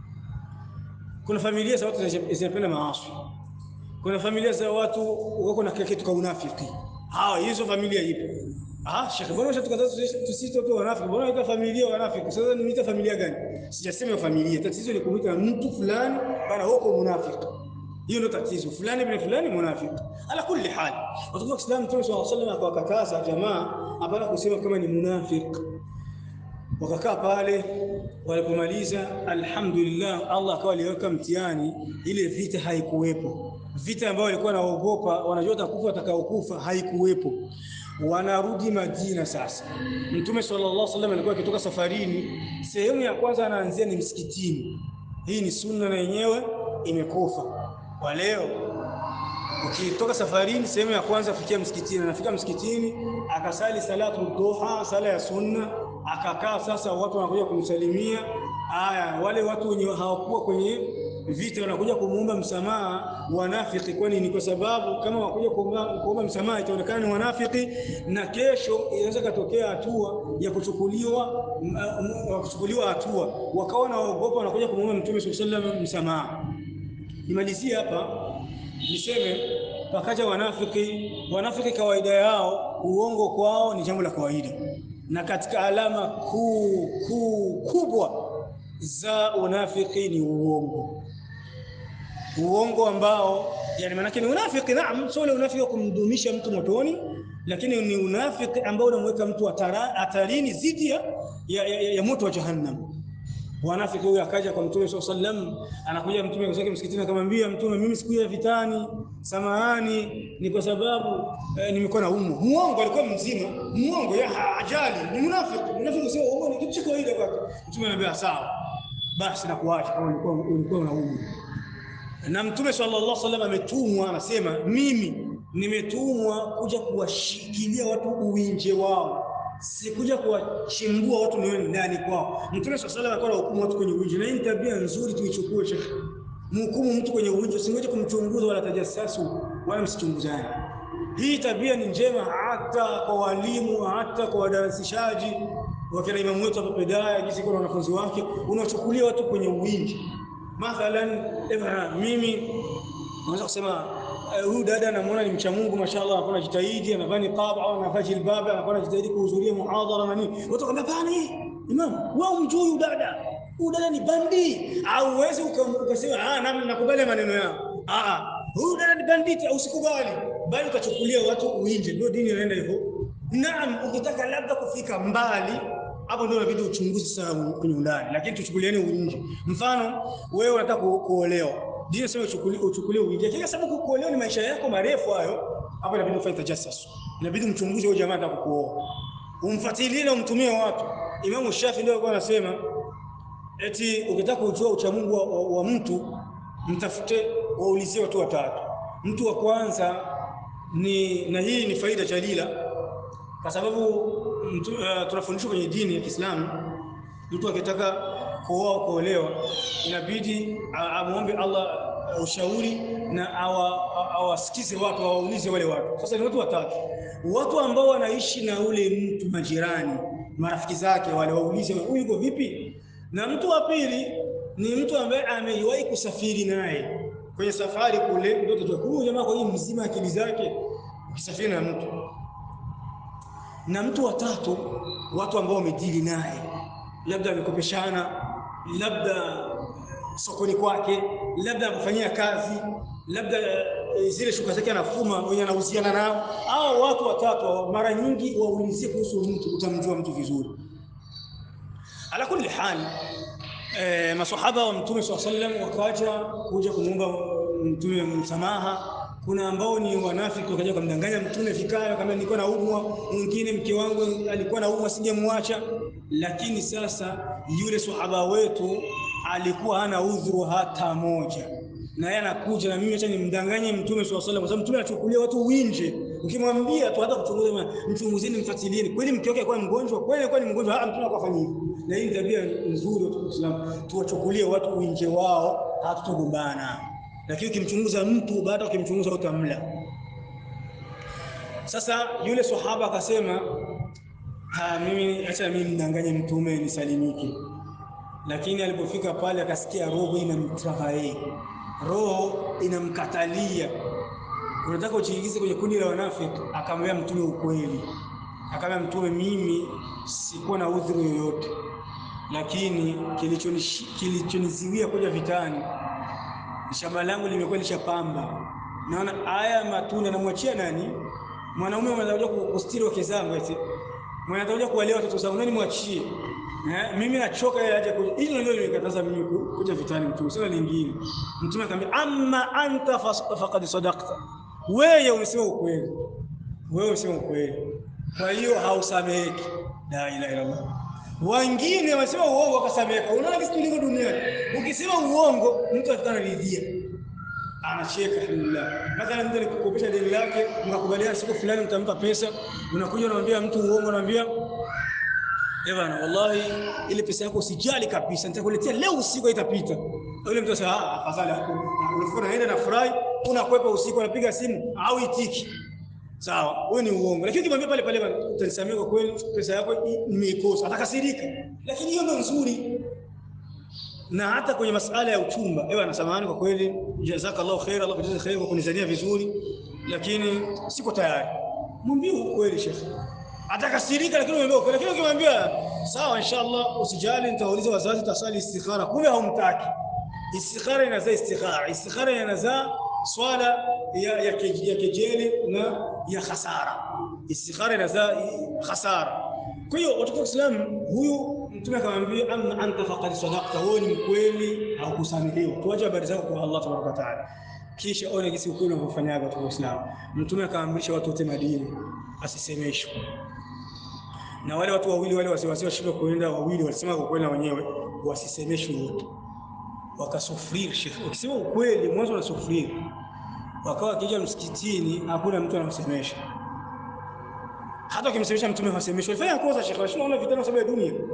Kuna familia za watu zinapenda maasi, kuna familia za watu wako na kitu kwa unafiki. Hawa hizo familia ipo. Ah, Sheikh, bwana unatukataza tusisi watu wanafiki. Bwana unaita familia wanafiki. Sasa nimeita familia gani? Sijasema familia. Tatizo ni kumuita mtu fulani bana huko munafiki. Hiyo ndio tatizo. Fulani bin fulani munafiki. Ala kulli hali. Watu wa Kiislamu Mtume sallallahu alaihi wasallam akawakataza jamaa hapana kusema kama ni munafiki. Wakakaa pale, walipomaliza alhamdulillah, Allah akawa aliweka mtihani, ile vita haikuwepo. Vita ambayo walikuwa naogopa wanajua atakufa atakaokufa haikuwepo. Wanarudi Madina sasa. Mtume sallallahu alaihi wasallam alikuwa akitoka safarini, sehemu ya kwanza anaanzia ni msikitini. Hii ni sunna na yenyewe imekufa. Kwa leo ukitoka safarini sehemu ya kwanza afikia msikitini, anafika msikitini akasali salatu duha, sala ya sunna, akakaa. Sasa watu wanakuja kumsalimia. Haya, wale watu wenye hawakuwa kwenye vita wanakuja kumuomba msamaha wanafiki. Kwani ni kwa sababu kama wakuja kuomba msamaha itaonekana ni wanafiki, na kesho inaweza katokea hatua ya kuchukuliwa kuchukuliwa hatua, wakawa naogopa wanakuja kumuomba Mtume sallallahu alaihi wasallam msamaha. Nimalizie hapa niseme, wakaja wanafiki. Wanafiki kawaida yao, uongo kwao ni jambo la kawaida, na katika alama kuu kuu kubwa za unafiki ni uongo. Uongo ambao yani maana yake ni unafiki, naam, sio ile unafiki wa kumdumisha mtu motoni, lakini ni unafiki ambao unamweka mtu hatarini zidi ya, ya, ya, ya moto wa jahannam. Wanafiki huyo akaja kwa Mtume sallallahu alaihi wasallam, anakuja Mtume kwa msikitini akamwambia Mtume, mimi siku ya vitani, samahani, ni kwa sababu eh, nimekuwa na umu. Muongo, alikuwa mzima, muongo ya ajali, ni munafiki. Munafiki sio uongo, ni kitu cha kawaida kwake. Mtume anambia sawa, basi nakuacha kama ulikuwa ulikuwa na umu. Na Mtume sallallahu alaihi wasallam ametumwa, anasema mimi nimetumwa kuja kuwashikilia watu uwinje wao, sikuja kuwachimbua watu nione ndani kwao. Mtume sallallahu alaihi wasallam alikuwa anahukumu watu kwenye uwinje, na hii tabia nzuri tuichukue. Shekhi, mhukumu mtu kwenye uwinje, usingoje kumchunguza wala tajassasu wala msichunguzane. Hii tabia ni njema hata kwa walimu, hata kwa wadarasishaji. Wakina imamu wetu hapa Pedaya, jinsi kwa wanafunzi wake, unachukulia watu kwenye uwinje. Mathalan, mimi naweza kusema huyu dada namuona ni mcha Mungu, mashallah, anakuwa anajitahidi, anavaa niqab au anavaa jilbab, anakuwa anajitahidi kuhudhuria muhadhara na nini. Watu kama bana, imam wao mjui huyu dada, huyu dada ni bandi. Au uweze ukasema ah, na nakubali maneno yao, ah ah, huyu dada ni banditi, au usikubali, bali utachukulia watu uinje. Ndio dini inaenda hivyo. Naam, ukitaka labda kufika mbali, hapo ndio inabidi uchunguzi sana kwenye undani, lakini tuchukuliane uinje. Mfano wewe unataka kuolewa, dini sema uchukulie uchukulie uinje, kwa sababu kuolewa ni maisha yako marefu hayo. Hapo inabidi ufanye tajassus, inabidi mchunguze huyo jamaa anataka kuoa, umfuatilie na umtumie watu. Imam Shafi ndio alikuwa anasema eti ukitaka kujua ucha Mungu wa, wa, wa mtu, mtafute waulizie watu watatu. Mtu wa kwanza ni, na hii ni faida jalila, kwa sababu uh, tunafundishwa kwenye dini ya Kiislamu, mtu akitaka kuoa au kuolewa inabidi amuombe Allah ushauri na awasikize watu, awaulize wale watu. Sasa ni watu watatu, watu ambao wanaishi na ule mtu, majirani, marafiki zake, wale waulize huyu yuko vipi. Na mtu wa pili ni mtu ambaye amewahi kusafiri naye kwenye safari kule, ndio tutajua huyu jamaa kwa hii mzima akili zake ukisafiri na mtu. Na mtu wa tatu, watu ambao wamedili naye, labda amekopeshana, labda sokoni kwake, labda kufanyia kazi, labda zile shuka zake anafuma wenye anahusiana nao. Hao watu watatu mara nyingi waulizie kuhusu mtu, utamjua mtu vizuri. Ala kulli hal, eh, maswahaba wa Mtume sallallahu alaihi wasallam wakaja kuja kumuomba Mtume msamaha. Kuna ambao ni wanafiki wakaja kumdanganya Mtume vikao, kama nilikuwa naumwa, mwingine mke wangu alikuwa naumwa singemwacha. Lakini sasa yule sahaba wetu alikuwa hana udhuru hata moja, na yeye anakuja na mimi acha nimdanganye Mtume sallallahu alaihi wasallam, kwa sababu Mtume anachukulia watu winje. Ukimwambia tu hata kuchunguza, mchunguzeni, mfuatilieni, kweli mke wake alikuwa mgonjwa, kweli alikuwa ni mgonjwa, ah, Mtume akafanya hivyo. Na hii tabia nzuri wa Uislamu, tuwachukulie watu winje wao, hatutogombana. Lakini ukimchunguza mtu, baada ukimchunguza utamla. Sasa yule sahaba akasema, ha, mimi acha mimi mdanganye Mtume nisalimike. Lakini alipofika pale akasikia roho inamtravae, roho inamkatalia, unataka ujiingize kwenye kundi la wanafiki. Akamwambia Mtume ukweli, akamwambia Mtume, mimi sikuwa na udhuru yoyote, lakini kilichoniziwia kuja vitani, shamba langu limekuwa lishapamba. Naona haya matunda namwachia nani? Mwanaume anataka kustiri wake zangu, eti mwanataka kuwalea watoto zangu, nani mwachie? Eh, mimi nachoka yeye aje kuja. Hilo ndio lilikataza mimi kuja vitani. Mtume sasa lingine, Mtume akamwambia, amma anta faqad sadaqta, wewe umesema ukweli, wewe umesema ukweli, kwa hiyo hausameheki. La ilaha illa Allah. Wengine wanasema uongo akasameheka. Unaona kitu kiko duniani, ukisema uongo mtu ataridhia, anacheka alhamdulillah. Mathalan mtu alikukopesha deni lake, mkakubaliana siku fulani mtampa pesa, unakuja unamwambia mtu uongo, unamwambia eh bana, wallahi ile pesa yako usijali kabisa, nitakuletea leo usiku itapita. Yule mtu sasa ah, afadhali hapo. Unafikiri naenda na furahi, unakwepa usiku, unapiga simu au itiki. Sawa, wewe ni uongo. Lakini ukimwambia pale pale utanisamea kwa kweli, pesa yako nimeikosa, atakasirika. Lakini hiyo ndio nzuri. Na hata kwenye masuala ya uchumba, ewe anasamahani kwa kweli, jazakallahu khair, Allah kujaza khair kwa kunizania vizuri, lakini siko tayari. Mwambie ukweli shekhi. Atakasirika lakini mwambie ukweli. Lakini ukimwambia sawa inshallah usijali nitauliza wazazi tutasali istikhara, kumbe haumtaki. Istikhara inazaa istikhara, istikhara inazaa swala ya ya, ya kejeli na ya khasara. Istikhara inazaa khasara. Kwa hiyo watu wa Islam, huyu mtume akamwambia amma anta faqad sadaqta, wewe ni mkweli au kusamehewa, tuache habari zako kwa Allah tabaraka wa taala. Kisha ona jinsi ukweli unavyofanyaga watu wa Islam. Mtume akaamrisha watu wote Madina asisemeshwe, na wale watu wawili wale wasiwasi washindwa kuenda, wawili walisema kwa kweli na wenyewe wasisemeshwe wote, wakasufiri shekhi, wakisema ukweli mwanzo na sufiri, wakawa kija msikitini hakuna mtu anamsemesha. Hata ukimsemesha mtume hasemeshwi, alifanya kosa shekhi, shida una vitendo sababu ya dunia.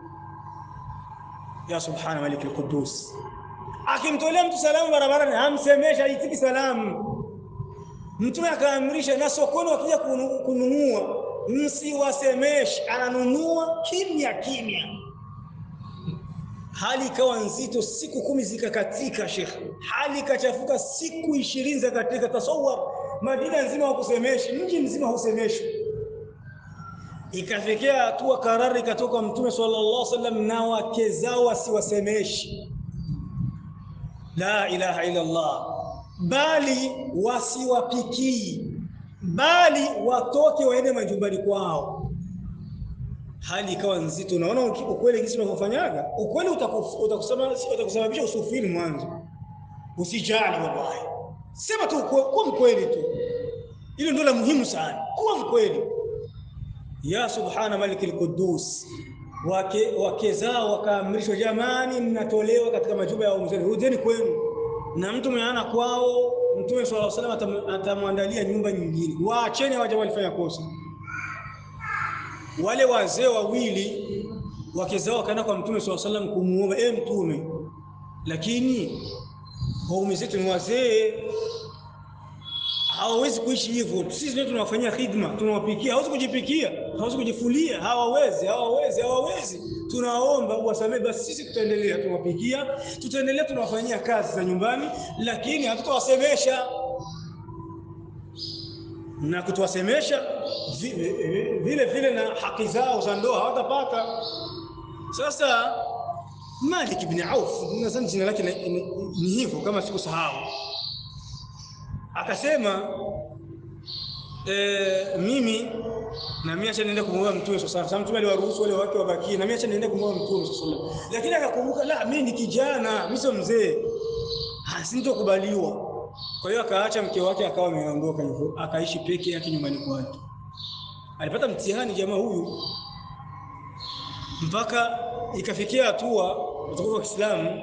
Ya subhana malik al-Quddus, akimtolea mtu salamu barabarani hamsemesha, haitiki salamu. Mtume akaamrisha na sokoni wakija kununua msiwasemeshe, ananunua kimya kimya. Hali ikawa nzito, siku kumi zikakatika shekhi, hali ikachafuka, siku ishirini zikatika. Tasawwar, Madina nzima hakusemeshi, mji mzima hausemeshwi. Ikafikia hatua karari ikatoka Mtume sallallahu alaihi wasallam na wake zao wasiwasemeshi la ilaha illa Allah, bali wasiwapikii, bali watoke waende majumbani kwao. Hali ikawa nzito. Unaona ukweli jinsi unavyofanyaga, ukweli utakusababisha usufiri mwanzo. Usijali wallahi, sema tu kwa mkweli tu, hilo ndio la muhimu sana, kuwa mkweli. Ya subhana malik al-Quddus, wake wake zao wakaamrishwa, jamani mnatolewa katika majumba ya wazee, rudeni kwenu. Na mtu mwenye kwao Mtume sallallahu alaihi wasallam atamwandalia nyumba nyingine, waacheni hawaja walifanya kosa. Wale wazee wawili wake zao wakaenda kwa Mtume sallallahu alaihi wasallam kumuomba, eh Mtume, lakini waume zetu ni wazee, hawawezi kuishi hivyo. Sisi ndio tunawafanyia khidma, tunawapikia, hawezi kujipikia, hawezi kujifulia, hawawezi, hawawezi, hawawezi. Tunaomba uwasamehe basi, sisi tutaendelea tunawapikia, tutaendelea tunawafanyia kazi za nyumbani, lakini hatutawasemesha. Na kutuwasemesha vile vile na haki zao za ndoa hawatapata. Sasa Malik ibn Auf, nadhani jina lake ni hivyo kama sikusahau, akasema e, mimi na mimi acha niende kumwomba Mtume sallallahu alaihi wasallam. Mtume aliwaruhusu wale wake wabaki, na mimi acha niende kumwomba Mtume sallallahu alaihi wasallam. Lakini akakumbuka, la, mimi ni kijana, mimi sio mzee, hasintokubaliwa. Kwa hiyo akaacha mke wake, akawa ameondoka hivyo, akaishi peke yake nyumbani kwake. Alipata mtihani jamaa huyu, mpaka ikafikia hatua watukufu wa Kiislamu,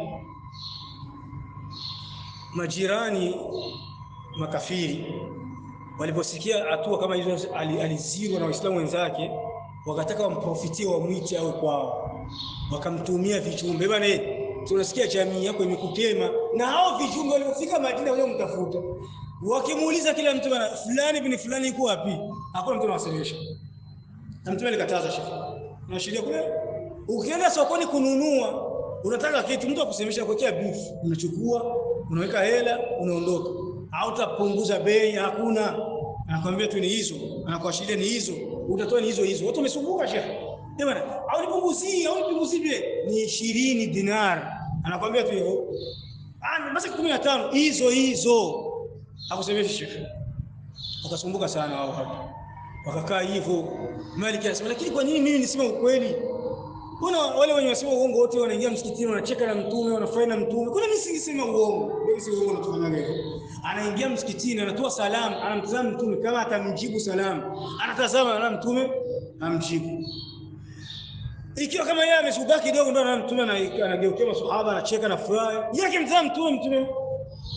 majirani makafiri waliposikia hatua kama hizo, alizirwa na Waislamu wenzake, wakataka wamprofitie, wamwite au kwao, wakamtumia vijumbe, bwana eh, tunasikia jamii yako imekutema. Na hao vijumbe walipofika Madina wao mtafuta, wakimuuliza kila mtu, bwana fulani bin fulani yuko wapi, hakuna mtu anawasemesha. Na Mtume alikataza shekhi, na sheria kule, ukienda sokoni kununua, unataka kitu, mtu akusemesha kwa kia beef, unachukua, unaweka hela, unaondoka, hautapunguza bei, hakuna. Anakuambia tu ni hizo, anakuashiria ni hizo, utatoa ni hizo hizo. Watu wamesumbuka shekhi, eh bwana, au nipunguzie, au nipunguzie ni ishirini dinar, anakuambia tu hivyo. Ah, basi kumi na tano hizo hizo, hakusemesha shekhi. Wakasumbuka sana wao hapo, wakakaa hivyo. Malik anasema, lakini kwa nini mimi niseme ukweli? Kuna wale wenye wasema uongo wote wanaingia msikitini, wanacheka na Mtume, wanafurahi na Mtume. Kuna mimi singesema uongo, mimi si uongo natufanya hivyo. Anaingia msikitini, anatoa salamu, anamtazama Mtume, kama atamjibu salamu, anatazama na Mtume amjibu. Ikiwa kama yeye amesubaki kidogo, ndio na Mtume anageukia maswahaba, anacheka na furahi. Yeye akimtazama Mtume, Mtume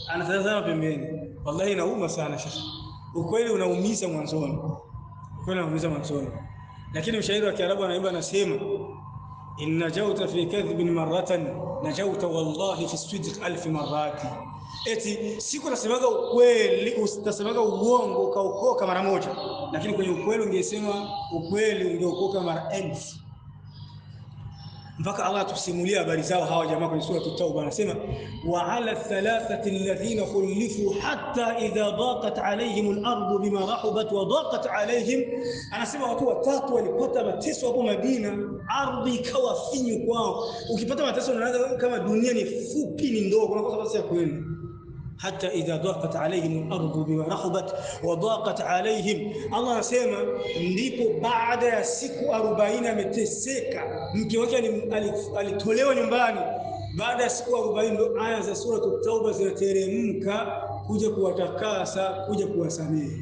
anatazama pembeni. Wallahi inauma sana shekhi. Ukweli unaumiza mwanzoni. Ukweli unaumiza mwanzoni. Lakini mshairi wa Kiarabu anaimba anasema in najauta fi kadhibin marratan najauta wallahi fi sidq alf marrati. Eti siku nasemaga ukweli, usitasemaga uongo ukaokoka mara moja, lakini kwenye ukweli ungesema ukweli ungeokoka mara elfu. Mpaka Allah tusimulia habari zao hawa jamaa kwenye sura at-Tauba, anasema wa ala thalathati alladhina khulifu hatta idha daqat alayhim al-ardu bima rahabat wa daqat alayhim. Anasema watu watatu walipata mateso hapo Madina, ardhi ikawa finyu kwao. Ukipata mateso unaanza kama dunia ni fupi, ni ndogo, unakosa nafasi ya kwenda. Hatta idha daqat alayhim al-ardu bima rahabat wa daqat alayhim. Allah anasema ndipo baada ya siku arobaini ameteseka, mke wake alitolewa nyumbani. Baada ya siku arobaini ndo aya za sura at-Tauba zinateremka kuja kuwatakasa, kuja kuwasamehe.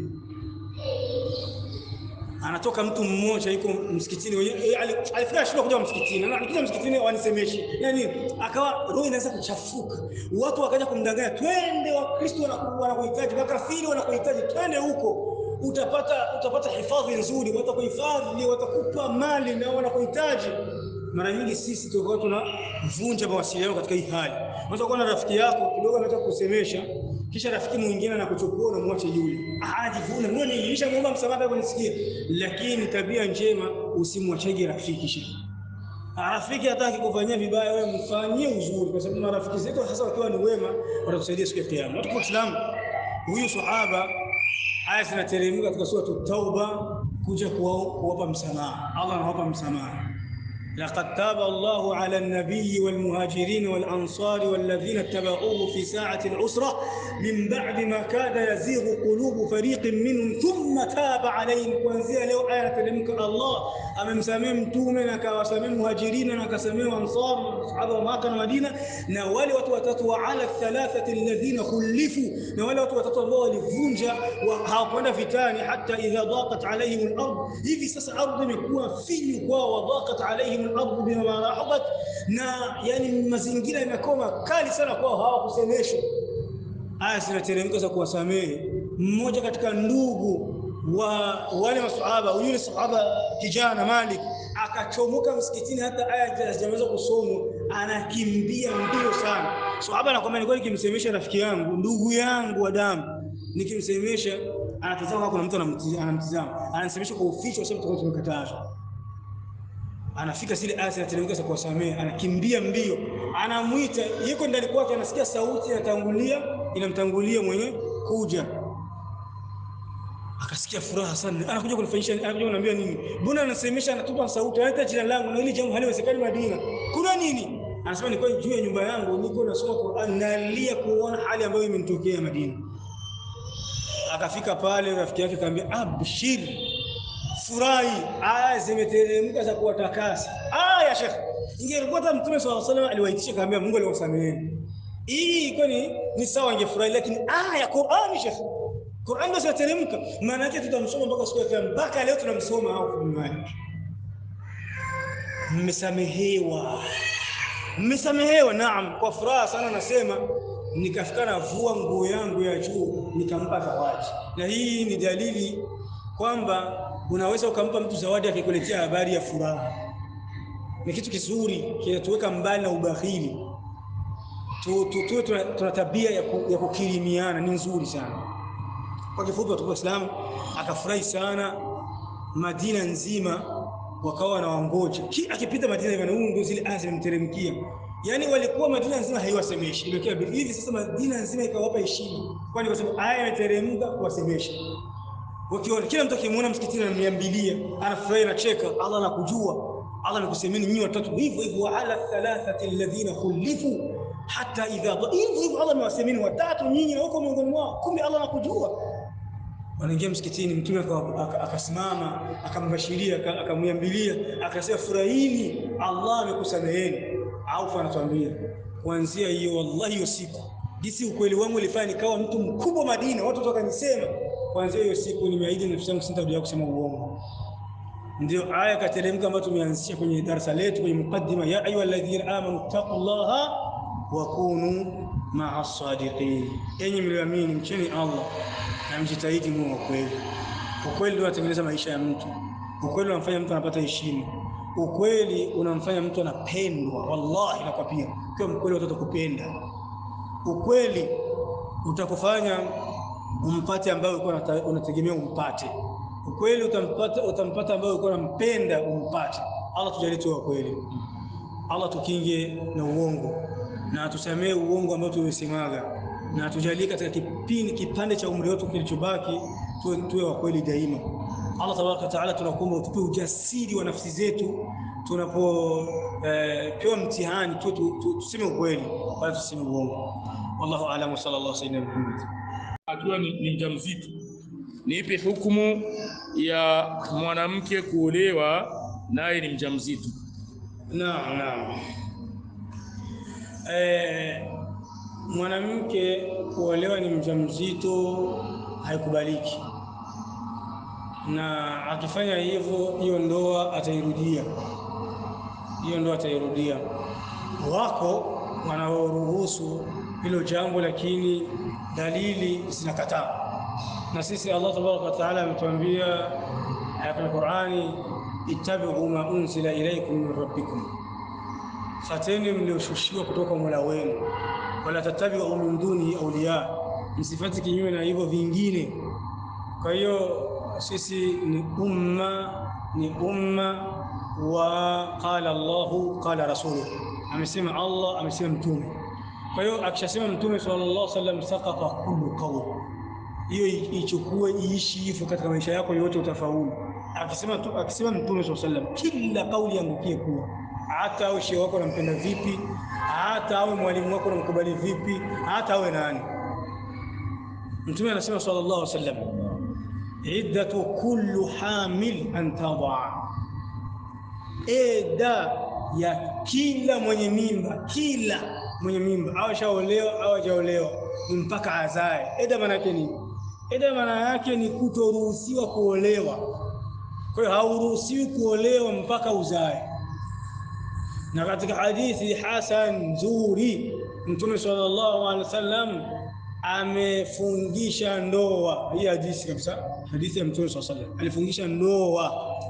Anatoka mtu mmoja yuko msikitini, alifika shule kuja msikitini, na akija msikitini wanisemeshi, yani akawa roho inaanza kuchafuka. Watu wakaja kumdanganya, twende, wa Kristo wanakuhitaji, makafiri wanakuhitaji, twende huko, utapata utapata hifadhi nzuri, watakuhifadhi, watakupa mali na wanakuhitaji. Mara nyingi sisi tulikuwa tunavunja mawasiliano katika hii hali. Unaweza kuwa na rafiki yako kidogo anataka kusemesha, kisha rafiki mwingine anakuchukua na muache yule. Ajivuna, mbona nilisha muomba msamaha kwa nisikie. Lakini tabia njema usimwachege rafiki shekhi. Rafiki hataki kufanyia vibaya, wewe mfanyie uzuri, kwa sababu marafiki zetu hasa wakiwa ni wema watatusaidia siku ya Kiyama. Watu wa Islam, huyu sahaba aya zinateremka katika sura at-Tauba kuja kuwapa msamaha. Allah anawapa msamaha. لقد تاب الله على النبي والمهاجرين والأنصار والذين اتبعوه في ساعة العسرة من بعد ما كاد يزيغ قلوب فريق منهم ثم تاب عليهم. kuanzia leo aya teremka, Allah amemsamea mtume na akawasamea muhajirin na akasamea ansar sahaba wa Makka na Madina, na wale watu watatu wa ala thalathati alladhina khulifu, na wale watu watatu ambao walivunja hawakwenda vitani, hata idha daqat alayhim al-ard, hivi sasa ardhi imekuwa finyu kwao, wa daqat alayhim al-ardu bima rahabat, na yani mazingira yamekuwa makali sana kwao, hawakusemeshwa. Aya zinateremka za kuwasamehe. Mmoja katika ndugu wa wale maswahaba, yule sahaba kijana Malik, akachomoka msikitini hata aya hazijaweza kusomwa, anakimbia mbio sana. Sahaba anakwambia, nilikuwa nikimsemesha rafiki yangu, ndugu yangu wa damu, nikimsemesha anatazama kuna mtu anamtazama, anasemesha kwa uficho kwa sababu tumekatazwa. Anafika zile aya zinateremka za kuwasamehe, anakimbia mbio, anamuita, yuko ndani kwake, anasikia sauti inatangulia, inamtangulia mwenye kuja. Akasikia furaha sana, anakuja kunifanyisha, anakuja kuniambia nini? Mbona anasemesha, anatupa sauti, anaita jina langu, na ile jambo haliwezekani Madina. Kuna nini? Anasema niko juu ya nyumba yangu, niko nasoma Qur'an, nalia kuona hali ambayo imenitokea Madina. Akafika pale, rafiki yake akamwambia, abshir, furahi, aya zimeteremka za kuwatakasa. Aya shekhi, ingekuwa hata Mtume sallallahu alaihi wasallam aliwaitisha kaambia Mungu aliwasameheni, hii iko ni ni sawa, ingefurahi. Lakini aya Qur'ani shekhi, Qur'an ndio inateremka, maana yake tutamsoma mpaka siku ya Kiyama. Mpaka leo tunamsoma au kumwani. Mmesamehewa, mmesamehewa, naam, kwa furaha sana. Nasema nikafika na vua nguo yangu ya juu nikampa zawadi, na hii ni dalili kwamba unaweza ukampa mtu zawadi akikuletea habari ya furaha. Ni kitu kizuri, kinatuweka mbali na ubakhili. Tu tu tuna tabia ya, ku, ya kukirimiana, ni nzuri sana. Kwa kifupi, watu wa Islam akafurahi sana. Madina nzima wakawa na wangoja, akipita Madina hivi na huyu ndio zile aya zimteremkia. Yani walikuwa Madina nzima haiwasemeshi, ilikuwa hivi. Sasa Madina nzima ikawapa heshima, kwani kwa sababu aya imeteremka kuwasemesha. Wakiona kila mtu akimuona msikitini anamwambilia, anafurahi na cheka, Allah anakujua, Allah anakusemeni nyinyi watatu hivyo hivyo, wa ala thalathati alladhina khulifu hata idha, hivyo hivyo Allah amewasemeni watatu nyinyi na huko miongoni mwao, kumbe Allah anakujua. Wanaingia msikitini, Mtume akasimama akambashiria, akamwambilia, akasema furahini, Allah amekusameheni. Au anatuambia kuanzia hiyo, wallahi hiyo siku jinsi ukweli wangu ulifanya nikawa mtu mkubwa Madina, watu wakanisema, kuanzia hiyo siku nimeahidi nafsi yangu sitarudia kusema uongo. Ndio aya kateremka ambayo tumeanzisha kwenye darasa letu kwenye mukaddima, ya ayyuhalladhina amanu taqullaha wa kunu ma'a sadiqin. Enyi mlioamini, mcheni Allah na mjitahidi muwe wa kweli. Ukweli ndio unatengeneza maisha ya mtu. Ukweli unamfanya mtu anapata heshima. Ukweli unamfanya mtu anapendwa. Wallahi nakwambia, kwa mkweli watu watakupenda. Ukweli utakufanya umpate ambaye ulikuwa unategemea umpate. Ukweli utampata utampata ambaye ulikuwa unampenda umpate. Allah tujalie tuwe kweli. Allah tukinge na uongo na tusamee uongo ambao tumesemaga, na tujalie katika kipindi kipande cha umri wetu kilichobaki tuwe, tuwe wa kweli daima. Allah tabaraka wa taala, tunakuomba utupe ujasiri wa nafsi zetu tunapopewa eh, mtihani tu, tu, tu, tuseme ukweli wala tuseme uongo. Wallahu a'lam wa sallallahu alayhi wa sallam. Akiwa ni, ni mjamzito, ni ipi hukumu ya mwanamke kuolewa naye ni mjamzito? Naam, naam. Eh, mwanamke kuolewa ni mjamzito haikubaliki, na akifanya hivyo hiyo ndoa atairudia, hiyo ndoa atairudia. Wako wanaoruhusu hilo jambo, lakini dalili zinakataa. Na sisi Allah tabaraka wa taala ametuambia katika Qur'ani, ittabi'u ma unzila ilaykum min rabbikum, fateni mlioshushiwa kutoka Mola wenu, wala tattabi'u min duni awliya, msifati kinyume na hivyo vingine. Kwa hiyo sisi ni umma ni umma wa qala Allahu qala rasuluhu, amesema Allah amesema mtume. Kwa hiyo akishasema mtume sallallahu alaihi wasallam, saqata kullu qawl, hiyo ichukue iishi hivyo katika maisha yako yote, utafaulu. Akisema tu akisema mtume sallallahu alaihi wasallam, kila kauli yangukie kuwa, hata awe shehe wako unampenda vipi, hata awe mwalimu wako unamkubali vipi, hata awe nani. Mtume anasema sallallahu alaihi wasallam, iddatu kullu hamil an tadaa, eda ya kila mwenye mimba, kila mwenye mimba awe shaolewa au hajaolewa ni mpaka azae. Eda maana yake ni eda maana yake ni kutoruhusiwa kuolewa. Kwa hiyo hauruhusiwi kuolewa mpaka uzae. Na katika hadithi hasan nzuri, Mtume sallallahu alaihi wasallam amefungisha ndoa. Hii hadithi kabisa, hadithi ya Mtume sallallahu alaihi wasallam, alifungisha ndoa,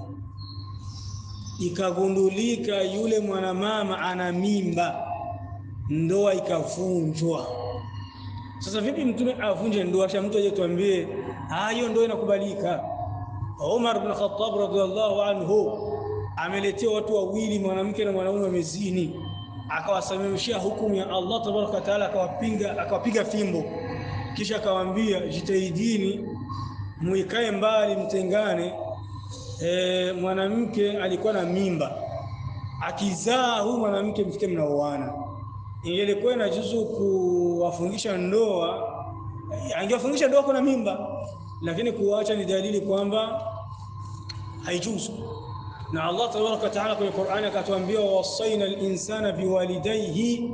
ikagundulika yule mwanamama ana mimba, ndoa ikavunjwa. Sasa vipi Mtume avunje ndoa kisha mtu aje tuambie ah, hiyo ndoa inakubalika? Umar ibn Khattab radhiallahu anhu ameletea watu wawili, mwanamke na mwanaume, wamezini, akawasamimishia hukumu ya Allah tabaraka wa taala, akawapinga akawapiga fimbo, kisha akawaambia jitahidini muikae mbali, mtengane. E, mwanamke alikuwa na mimba, akizaa huyu mwanamke mfike mnaoana. Ingelikuwa inajuzu kuwafungisha ndoa, angewafungisha ndoa kuna mimba, lakini kuacha ni dalili kwamba haijuzu. Na Allah tabaraka wa taala kwenye Qur'ani akatuambia, wasaina al-insana biwalidayhi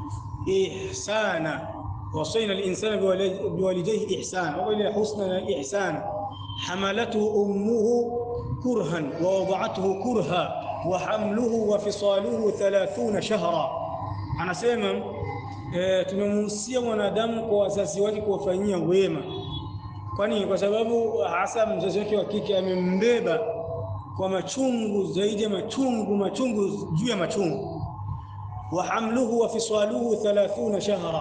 ihsana, wasaina al-insana biwalidayhi ihsana, wa ila husna ihsana, hamalatu ummuhu kurhan wa wada'atuhu kurha wa hamluhu wa fisaluhu thalathuna shahra. Anasema e, tumemuhusia mwanadamu kwa wazazi wake kuwafanyia wema. Kwani kwa sababu hasa mzazi wake wa kike amembeba kwa machungu zaidi ya machungu machungu juu ya machungu. Wa hamluhu wa fisaluhu thalathuna shahra,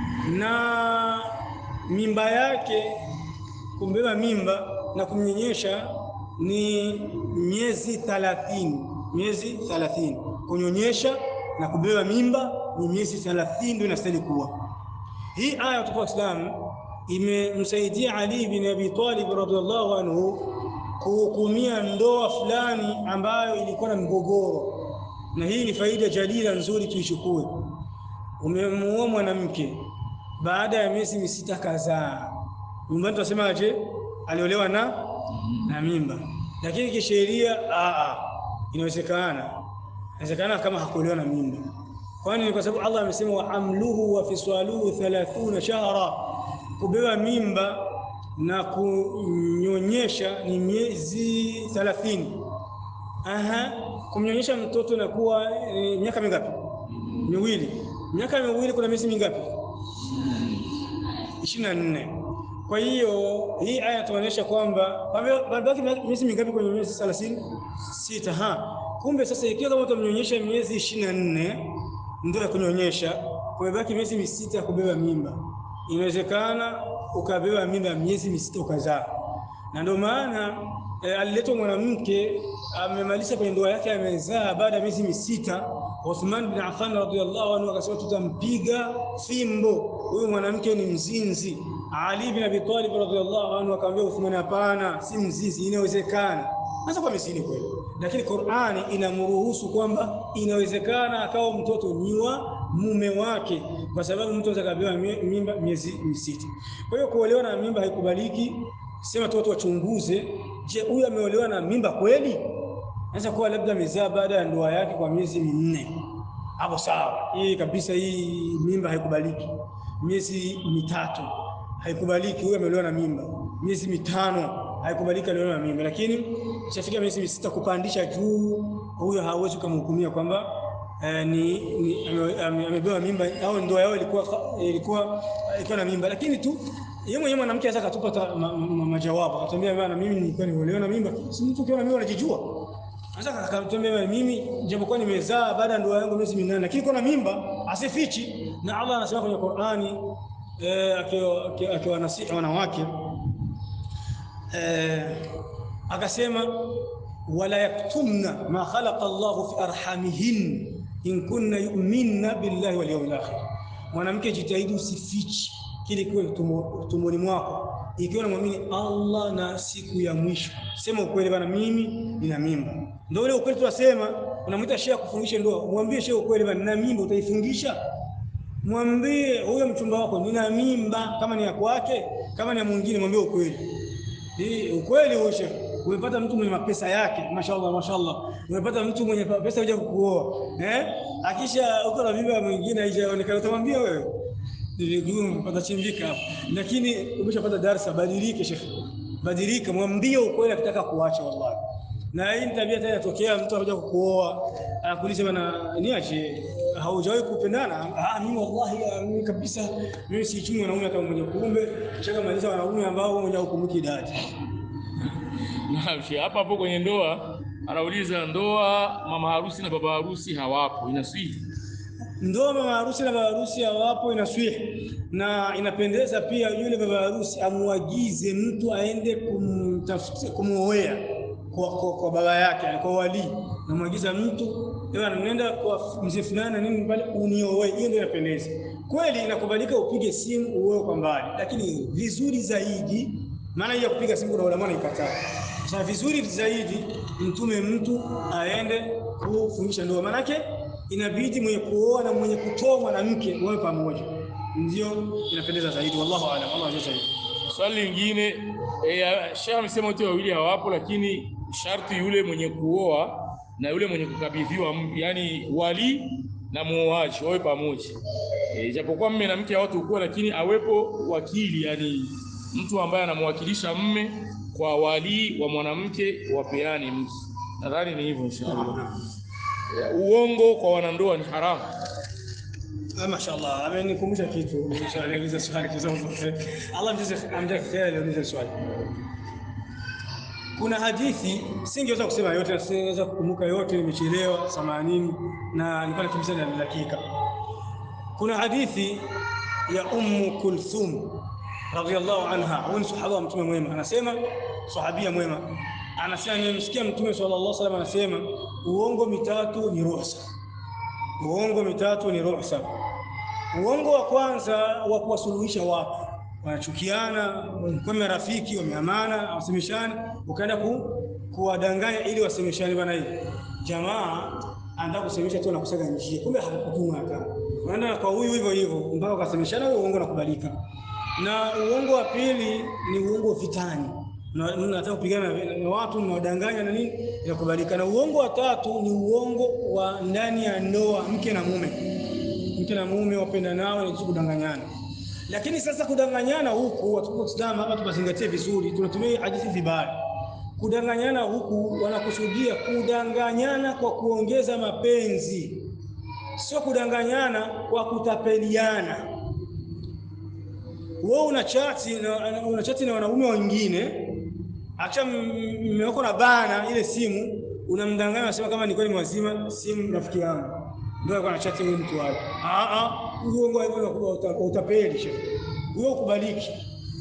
na mimba yake, kumbeba mimba na kumnyonyesha ni miezi thelathini, miezi thelathini. Kunyonyesha na kubeba mimba ni miezi thelathini ndio inastahili kuwa. Hii aya ya Islam imemsaidia Ali bin Abi Talib radhiallahu anhu kuhukumia ndoa fulani ambayo ilikuwa na mgogoro, na hii ni faida jalila nzuri tuichukue. Umemuoa mwanamke, baada ya miezi misita kadhaa, nyumbani tunasemaje? Aliolewa na na mimba. Lakini kisheria a a inawezekana inawezekana kama hakuolewa na mimba. Kwani ni kwa sababu Allah amesema wa hamluhu wa fisaluhu thalathuna shahra, kubeba mimba na kunyonyesha ni miezi thelathini. Aha, kumnyonyesha mtoto inakuwa e, miaka mingapi? Miwili. Miaka miwili kuna miezi mingapi? ishirini na nne. Kwa hiyo hii aya tunaonyesha kwamba bado miezi mingapi kwenye miezi thelathini na sita? Ha, kumbe sasa ikiwa kama utamnyonyesha miezi ishirini na nne ndio ya kunyonyesha, kwa baki miezi misita ya kubeba mimba, inawezekana ukabeba mimba miezi misita ukazaa. Na ndio maana e, aliletwa mwanamke amemaliza kwenye ndoa yake amezaa baada ya miezi misita. Uthman bin Affan radhiyallahu anhu akasema tutampiga fimbo, huyu mwanamke ni mzinzi. Ali bin Abi Talib radhiyallahu anhu akamwambia Uthman, hapana, si mzinzi, inawezekana. Sasa kwa misini kweli, lakini Qur'ani inamruhusu kwamba inawezekana akawa mtoto ni wa mume wake, kwa sababu mtu anaweza kubeba mimba miezi misita. Kwa hiyo kuolewa na mimba haikubaliki. Sema tu watu wachunguze, je, huyu ameolewa na mimba kweli? Anaweza kuwa labda amezaa baada ya ndoa yake kwa miezi minne. Hapo sawa. Hii kabisa, hii mimba haikubaliki. Miezi mitatu haikubaliki, huyu ameolewa na mimba. Miezi mitano haikubaliki, ameolewa na mimba. Lakini ikifika miezi misita kupandisha juu, huyo hawezi kumhukumia kwamba eh, ni, ni amebeba mimba au ndoa yao ilikuwa ilikuwa ilikuwa na mimba. Lakini tu yeye mwenyewe mwanamke anaweza katupa majawabu, akatambia bwana, mimi nilikuwa nimeolewa na mimba. Si mtu kiona mimi unajijua, anaweza akatambia mimi japokuwa nimezaa baada ya ndoa yangu miezi minane, lakini kuna mimba, asifichi. Na Allah anasema kwenye Qur'ani eh, akiwa nasihi wanawake eh, akasema wala yaktumna ma khalaqa Allahu fi arhamihin in kunna yu'minna billahi wal yawmil akhir. Mwanamke jitahidi usifichi kile kile tumboni mwako, ikiwa unamwamini Allah na siku ya mwisho. Sema ukweli bana, mimi nina mimba. Ndio ile ukweli tunasema. Unamwita shehe kufungisha ndoa, mwambie shehe ukweli bana, nina mimba, utaifungisha? Mwambie huyo mchumba wako nina mimba, kama ni ya kwake, kama ni ya mwingine, mwambie ukweli. Hii ukweli huo shehe. Umepata mtu mwenye mapesa yake, mashaallah mashaallah. Umepata mtu mwenye pesa huja kukuoa. Eh? Akisha uko na mimba mwingine haijaonekana, utamwambia wewe niligumu pata chimbika hapo. Lakini umeshapata darasa, badilike shekhi. Badilika, mwambie ukweli akitaka kuacha wallahi. Na hii tabia tena inatokea, mtu anakuja kukuoa, anakuuliza bana, niache, haujawahi kupendana? Ah, mimi wallahi mimi kabisa mimi si chungu na mume kama mwenye kumbe, chaka maliza wanaume ambao mwenye hukumiki dadi. Na hapa hapo kwenye ndoa anauliza, ndoa mama harusi na baba harusi hawapo, inaswihi? Ndoa mama harusi na baba harusi hawapo, inaswihi. Na inapendeza pia yule baba harusi amuagize mtu aende kumtafutia kumuoea kwa, kwa, kwa baba yake, kwa wali. Na muagiza mtu, ewa nenda kwa mzee fulani na nini pale unioe. Hiyo ndio inapendeza. Kweli inakubalika upige simu uoe kwa mbali, lakini vizuri zaidi, maana hiyo kupiga simu na ulama ikataa. Sasa vizuri zaidi mtume mtu aende kufungisha ndoa, maana yake inabidi mwenye kuoa na mwenye kutoa mwanamke wawe pamoja, ndio inapendeza zaidi. Wallahu aalam, Allah ajua zaidi. Swali lingine, eh, Sheikh amesema wote wawili hawapo, lakini sharti yule mwenye kuoa na yule mwenye kukabidhiwa, yani wali na muoaji wawe pamoja. Eh, japokuwa mume na mke hawatakuwa, lakini awepo wakili, yani mtu ambaye anamwakilisha mume kwa wali wa mwanamke, wapeani mtu. Nadhani ni hivyo inshallah. Uongo kwa wanandoa ni haramu? Ah, mashaallah, amenikumbusha kitu. Inshallah niulize swali kizungu. Allah mjaze amjaze kheri, niulize swali. Kuna hadithi, singeweza kusema yote na singeweza kukumbuka yote, nimechelewa themanini na nilikuwa nakimbia na dakika. Kuna hadithi ya Ummu Kulthum radhiyallahu anha, huyu sahaba wa mtume mwema, anasema, sahabia mwema anasema, nimemsikia mtume sallallahu alaihi wasallam anasema, uongo mitatu ni ruhusa. Uongo mitatu ni ruhusa. Uongo wa kwanza wa kuwasuluhisha watu wanachukiana, kwa marafiki wameamana, wasemeshane, ukaenda ku kuwadanganya ili wasemeshane bwana, hii jamaa anataka kusemesha tu na kusaga njia, kumbe hakukujua hata. Unaenda kwa huyu hivyo hivyo mpaka ukasemeshana, huo uongo unakubalika. Na uongo wa pili ni uongo vitani, na unataka kupigana na watu na wadanganya na nini, inakubalika. Na uongo wa tatu ni uongo wa ndani ya ndoa, mke na mume. Mke na mume wapenda nao ni kudanganyana. Lakini sasa kudanganyana huku watu Islam hapa tupazingatie vizuri, tunatumia hadithi vibaya. Kudanganyana huku wanakusudia kudanganyana kwa kuongeza mapenzi, sio kudanganyana kwa kutapeliana. wewe una chati na una chati na wanaume wengine, acha mmeko na bana ile simu, unamdanganya unasema kama ni kweli mwazima simu rafiki yangu ndio alikuwa anachati huyo mtu wake. Ah ah, uongo hivyo utapeli shehe, wewe ukubaliki.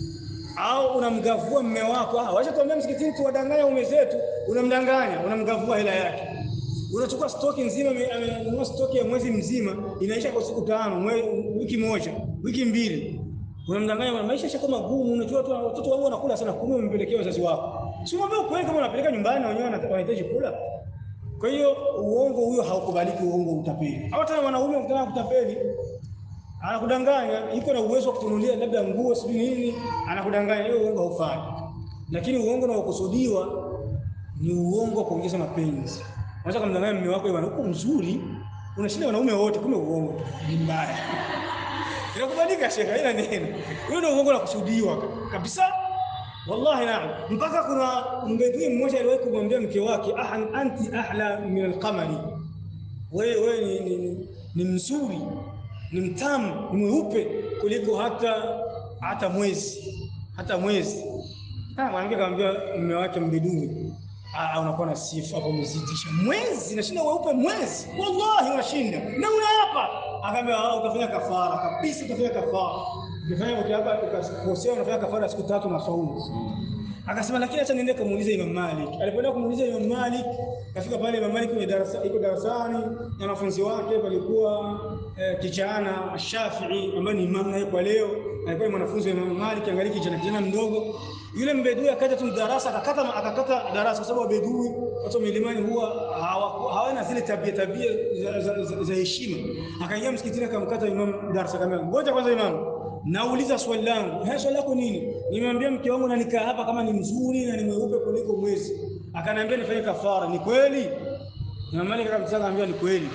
Au unamgavua mume wako, ah wacha tuambie msikitini tuwadanganya mume zetu, unamdanganya unamgavua hela yake. Unachukua stoki nzima, amenunua stoki ya mwezi mzima inaisha kwa siku tano, wiki moja, wiki mbili. Unamdanganya maisha yako magumu, unajua tu watoto wangu wanakula sana, kumbe umempelekea wazazi wako. Si mwambie ukweli kama unapeleka nyumbani na wenyewe wanahitaji kula. Kwa hiyo uongo huyo haukubaliki, uongo utapeli. Au tena wanaume ukitaka kutapeli, anakudanganya, yuko na uwezo wa kutunulia labda nguo sio nini, anakudanganya, hiyo uongo haufai. Lakini uongo unaokusudiwa ni uongo kuongeza mapenzi. Unaweza kumdanganya mume wako bwana, uko mzuri, unashinda wanaume wote, kumbe uongo ni mbaya. Inakubalika shekha, ila neno. Hiyo ndio uongo unakusudiwa kabisa. Wallahi naam. Mpaka kuna mbedui mmoja aliwahi kumwambia mke wake, ah, anti ahla min alqamari. Wewe wewe ni, ni, ni mzuri, ni mtamu, ni mweupe kuliko hata hata mwezi. Hata mwezi. Ah, mwanamke akamwambia mume wake mbedui, ah, unakuwa na sifa hapo mzidisha. Mwezi nashinda weupe mwezi. Wallahi unashinda. Na unaapa. Akamwambia utafanya kafara kabisa, utafanya kafara. Ukifanya mtihaba ukakosea unafanya kafara siku tatu na saumu. Akasema lakini acha niende kumuuliza Imam Malik. Alipoenda kumuuliza Imam Malik, kafika pale Imam Malik kwenye darasa, iko darasani na wanafunzi wake, walikuwa eh, kijana Shafi'i ambaye ni imam naye kwa leo, alikuwa mwanafunzi wa Imam Malik, angalia kijana kijana mdogo. Yule mbedui akaja tu darasa, akakata akakata darasa kwa sababu mbedui watu milimani huwa hawana zile tabia tabia za heshima. Akaingia msikitini akamkata imam darasa, kama ngoja kwanza imam, nauliza swali langu. Eh, swali lako nini? Nimemwambia mke wangu na nikaa hapa kama ni mzuri na ni mweupe kuliko mwezi. Akaniambia nifanye kafara. Ni kweli? Imam Malik akamwambia ni kweli.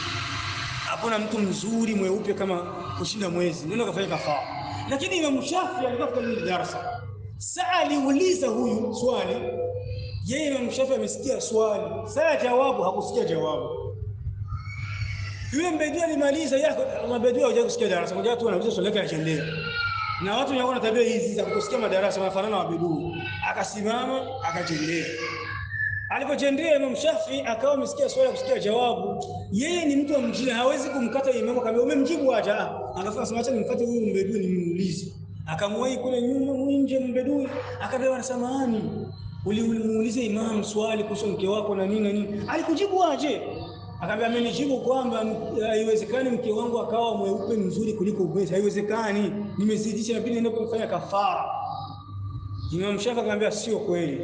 Hakuna mtu mzuri mweupe kama kushinda mwezi. Nenda kafanya kafara. Lakini Imam Shafi alikuwa katika darasa. Saa aliuliza huyu swali, yeye Imam Shafi amesikia swali. Saa jawabu hakusikia jawabu. Yule mbedui alimaliza yako, mabedui hawajaje kusikia darasa. Ngoja watu wanauliza swali lake aendelee. Na watu wengi wana tabia hizi za kusikia madarasa wanafanana na mabedui. Akasimama, akajendea. Alipojendea Imam Shafi akawa amesikia swali kusikia jawabu. Yeye ni mtu wa mjini, hawezi kumkata imamu kama umemjibu aje. Akafanya sema acha nimkate huyu mbedui nimuulize. Akamwahi kule nyuma nje mbedui, akabewa samahani, ulimuuliza imam swali kuhusu mke wako na nini na nini, alikujibu aje? Akamwambia amenijibu kwamba haiwezekani mke wangu akawa mweupe mzuri kuliko mwezi, haiwezekani, nimezidisha na pili nenda kufanya kafara. Imam Shafi akamwambia sio kweli,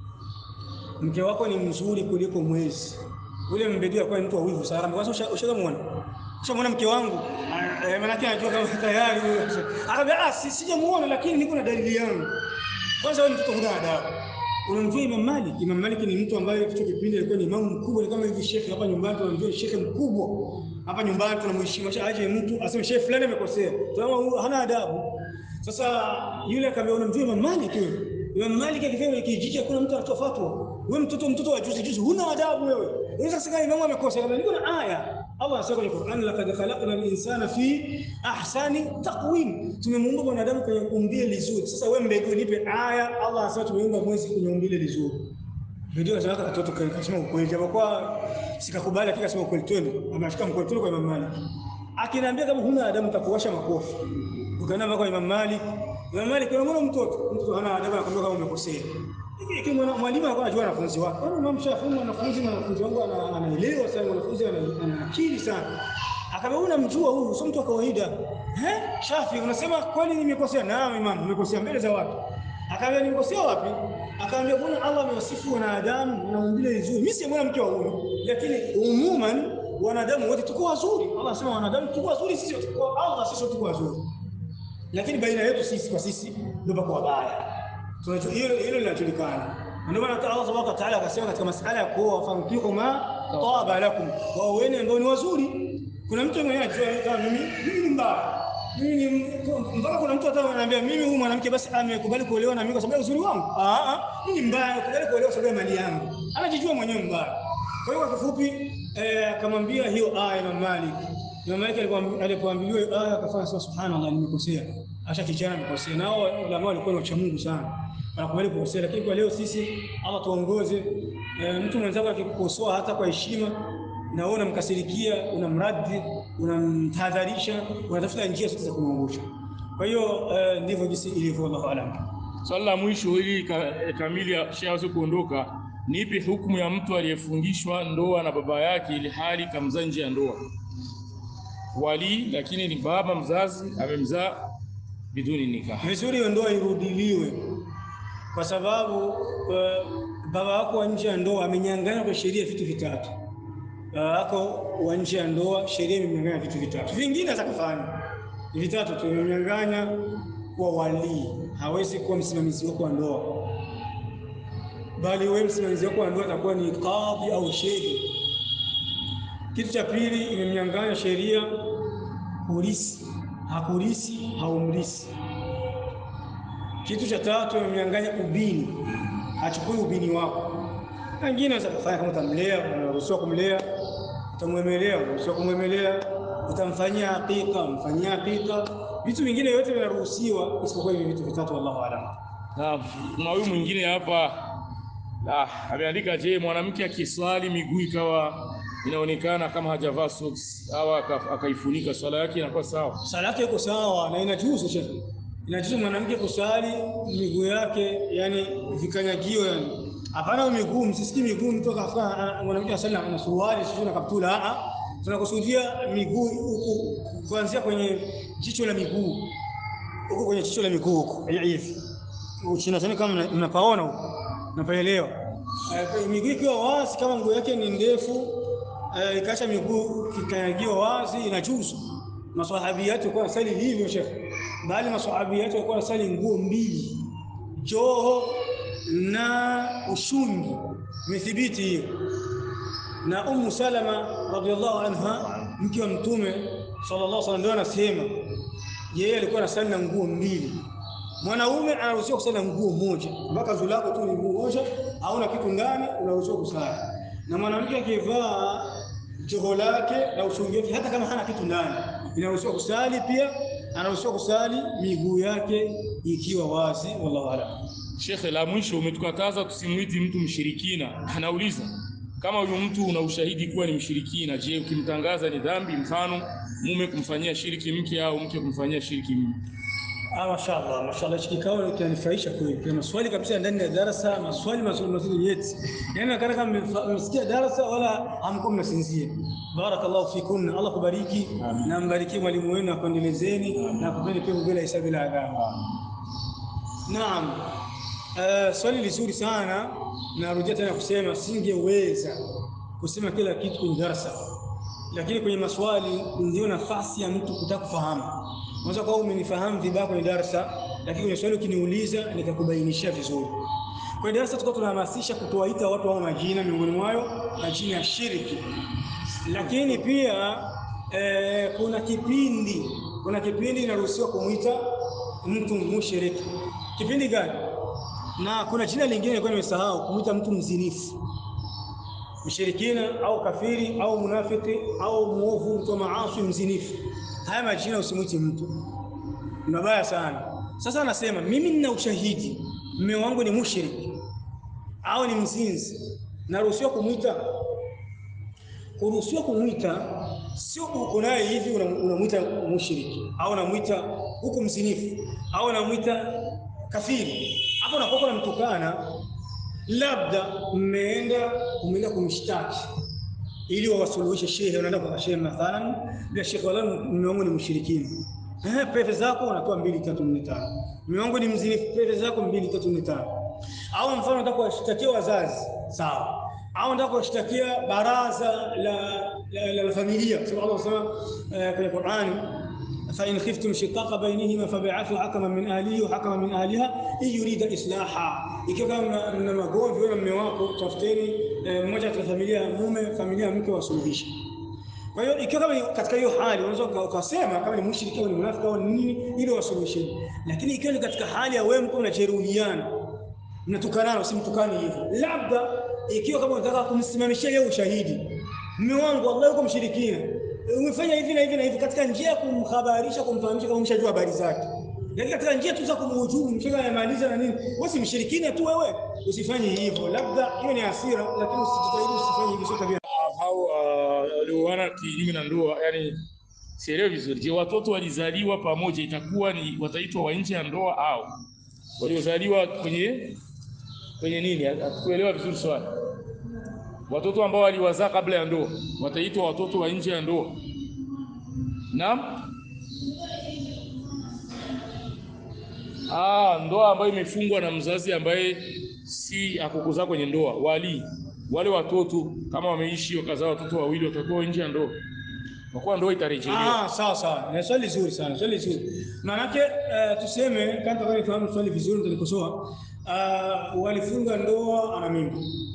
mke wako ni mzuri kuliko mwezi. Ule mbedui alikuwa mtu wa wivu sana. Kwanza ushamuona ushamuona mke wangu, maana yake anajua kama tayari. Akaambia ah, sijamuona lakini niko na dalili yangu. Kwanza wewe mtoto huna adabu. Unamjua Imam Malik? Imam Malik ni mtu ambaye kitu kipindi alikuwa ni imamu mkubwa, ni kama hivi shekhi hapa nyumbani tunamjua shekhi mkubwa. Hapa nyumbani tunamheshimu, aje mtu aseme shekhi fulani amekosea, tunaona hana adabu. Sasa yule akamwambia unamjua Imam Malik wewe? Imam Malik akifanya kijiji kuna mtu anatoa fatwa. Wewe mtoto mtoto wa juzi juzi huna adabu wewe. Unaweza kusema imamu amekosa, kama niko na aya. Allah anasema kwenye Qur'an, laqad khalaqna al-insana fi ahsani taqwim. Tumemuumba mwanadamu kwenye umbile lizuri. Sasa wewe mbegu nipe aya. Allah anasema tumeumba mwezi kwenye umbile lizuri. Ndio anasema katoto kasema ukweli. Japokuwa sikakubali, lakini kasema ukweli twende. Ameshika mkono kwa Imam Malik. Akiniambia kama huna adabu nitakuwasha makofi. Ukaenda kwa Imam Malik. Imam Malik unamwona mtoto, mtoto hana adabu anakuambia kama umekosea. Hivi mwalimu anakuwa anajua wanafunzi wake. Kwa Imam Shafi wanafunzi na wanafunzi wangu anaelewa sana, wanafunzi ana akili sana. Akamwona unamjua huyu, sio mtu wa kawaida. Eh? Shafi unasema kweli nimekosea? Naam Imam, nimekosea mbele za watu. Akamwambia nimekosea wapi? Akamwambia bwana Allah amewasifu wanadamu na umbile nzuri. Mimi simuona mke wa huyu, lakini umuman wanadamu wote tuko wazuri. Allah anasema wanadamu tuko wazuri, sisi tuko Allah sisi tuko wazuri. Lakini baina yetu sisi kwa sisi ndio bako wabaya. Tunajua hilo hilo linajulikana. Ndio maana Allah Subhanahu wa Ta'ala akasema katika masuala ya kuoa, fankihu ma taba lakum, wa wene ambao ni wazuri. Kuna mtu mwenye anajua kama mimi mimi ni mbaya. Mimi ni mpaka kuna mtu hata ananiambia mimi huyu mwanamke basi amekubali kuolewa na mimi kwa sababu uzuri wangu. Ah ah, mimi ni mbaya, nakubali kuolewa sababu mali yangu. Anajijua mwenyewe mbaya. Kwa hiyo kwa kifupi eh, akamwambia hiyo aya Imam Malik. Imam Malik alipoambiwa aya akafanya subhanallah nimekosea. acha kijana mkosea. Nao ulama walikuwa na ucha Mungu sana, wanakubali kukosea. Lakini kwa leo sisi, Allah tuongoze, e, mtu mwenzako akikukosoa hata kwa heshima na wewe unamkasirikia, unamradi, unamtahadharisha, unatafuta njia zote za kumwangusha. Kwa hiyo e, ndivyo jinsi ilivyo. Allahu a'lam. Swali la mwisho ili kamili Sheikh kuondoka, ni ipi hukumu ya mtu aliyefungishwa ndoa na baba yake ili hali kamzaa nje ya ndoa? Wali lakini ni baba mzazi amemzaa biduni nikah. Vizuri hiyo ndoa irudiliwe, kwa sababu uh, baba wako wa nje ya ndoa amenyang'anya kwa sheria vitu vitatu. Baba wako wa nje ya ndoa, sheria imemnyang'anya vitu vitatu. Vingine atakufanya ni vitatu tu. Imemnyang'anya kwa wali, hawezi kuwa msimamizi wako wa ndoa, bali wewe msimamizi wako wa ndoa atakuwa ni kadhi au shehe. Kitu cha pili, imemnyang'anya sheria kurisi, hakurisi, haumrisi. Kitu cha tatu, imemnyang'anya ubini, hachukui ubini wako. Wengine wanaweza kufanya kama utamlea, unaruhusiwa kumlea, utamwemelea, unaruhusiwa kumwemelea, utamfanyia hakika, mfanyia hakika. Vitu vingine yote vinaruhusiwa isipokuwa hivi vitu vitatu. Wallahu a'lam. Naam, kuna huyu mwingine hapa ah, ameandika, je, mwanamke akiswali miguu ikawa inaonekana kama hajavaa socks au akaifunika, swala yake inakuwa sawa? Swala yake iko sawa na inajuzu shehe. Inajuzu mwanamke kuswali miguu yake yani vikanyagio, yani hapana miguu, msisikii miguu mtu akafanya mwanamke asali na suruali sio na kaptula. A a tunakusudia miguu huku kuanzia kwenye jicho la miguu huko, kwenye jicho la miguu huko hivi uchina sana, kama mnapaona huko napaelewa. Miguu ikiwa wazi, kama nguo yake ni ndefu ikaacha miguu kikanyagiwa wazi, inajuzu. Masahabiyati walikuwa wanasali hivyo shekhi, bali masahabiyati walikuwa wanasali nguo mbili, joho na ushungi, imethibiti hiyo. Na Ummu Salama radhiallahu anha, mke wa Mtume sallallahu alaihi wasallam, ndio anasema yeye alikuwa anasali na nguo mbili. Mwanaume anaruhusiwa kusali na nguo moja, mpaka zulako tu ni nguo moja, hauna kitu ndani, unaruhusiwa kusali. Na mwanamke akivaa joho lake na ushungi wake, hata kama hana kitu ndani, inaruhusiwa kusali pia, anaruhusiwa kusali miguu yake ikiwa wazi. Wallahu a'lam. Sheikh, la mwisho, umetukataza tusimwiti mtu mshirikina. Anauliza kama huyu mtu una ushahidi kuwa ni mshirikina, je, ukimtangaza ni dhambi? Mfano mume kumfanyia shiriki mke au mke kumfanyia shiriki mume. Ah, mashaallah, mashaallah, hiki kikao kinanifurahisha kweli. Kuna maswali kabisa ndani ya darasa, maswali maswali mazuri yetu. Yaani nakana kama mmesikia darasa wala hamko mnasinzia. Barakallahu fikum, Allah kubariki na mbariki mwalimu wenu, akuendelezeni na kupeni pia bila hisabu bila adhabu. Naam. Uh, swali lizuri sana. Narudia tena kusema singeweza kusema kila kitu kwenye darasa, lakini kwenye maswali ndio nafasi ya mtu kutaka kufahamu. Unaweza kuwa umenifahamu vibaya kwenye darasa, lakini kwenye swali ukiniuliza nikakubainishia vizuri. Kwenye darasa tulikuwa tunahamasisha kutoaita watu wao majina, miongoni mwao majina ya shiriki. Lakini pia eh, kuna kipindi kuna kipindi inaruhusiwa kumuita mtu mushriki. Kipindi gani? Na kuna jina lingine nilikuwa nimesahau, kumuita mtu mzinifu, mshirikina au kafiri au munafiki au muovu, mtu maasi, mzinifu. Haya majina usimuite mtu, ni mabaya sana. Sasa anasema mimi nina ushahidi, mume wangu ni mushriki au ni mzinzi, naruhusiwa kumuita? Kuruhusiwa kumuita sio uko naye hivi unamuita mushriki au unamuita huko mzinifu au unamuita kafiri, hapo unakuwa unamtukana. Labda mmeenda umeenda kumshtaki ili wawasuluhishe shehe, unaenda kwa shehe mathalan, bila shehe wala mume wangu ni mshirikina, eh, pesa zako unatoa mbili tatu nne tano. Mume wangu ni mzinifu, pesa zako mbili tatu nne tano. Au mfano unataka kuwashtakia wazazi, sawa, au unataka kuwashtakia baraza la la, la familia, sababu Allah anasema kwenye Qur'ani, fa in khiftum shiqaqa bainihima fab'athu hakaman min ahlihi wa hakaman min ahliha in yurida islaha. Ikiwa kama mna magomvi wewe na mume wako, tafuteni mmoja katika familia, mume familia mke, wasuluhishe. Kwa hiyo ikiwa kama katika hiyo hali unaweza ukasema kama ni mushriki au ni munafiki au nini, ili wasuluhishe. Lakini ikiwa ni katika hali ya wewe mko mnajeruhiana, mnatukana, usimtukane hivyo. Labda ikiwa kama unataka kumsimamishia yeye ushahidi, mume wangu wallahi uko mshirikina, umefanya hivi na hivi na hivi, katika njia ya kumhabarisha, kumfahamisha kama umeshajua habari zake, Lakini katika njia tu za kumhujumu mshaka anamaliza na nini, wewe mshirikina tu wewe, usifanye hivyo. Labda hiyo ni hasira, lakini usijitahidi usifanye hivyo, sio tabia. Hao walioana kinyume na ndoa, yani sielewi vizuri. Je, watoto walizaliwa pamoja itakuwa ni wataitwa wa nje ya ndoa au waliozaliwa kwenye kwenye nini? Hatukuelewa vizuri swali. Watoto ambao waliwazaa kabla ya ndoa wataitwa watoto wa nje ya ndoa. Naam? Ah, ndoa ambayo imefungwa na mzazi ambaye si akukuzaa kwenye ndoa. Wali wale watoto kama wameishi wakazaa watoto wawili watakuwa nje ya ndoa. Kwa kuwa ndoa itarejelewa. Ah, sawa sawa. Ni swali zuri sana, swali zuri. Maana yake uh, tuseme kama tunataka tufahamu swali vizuri nilikosoa. Uh, walifunga ndoa ana mimba.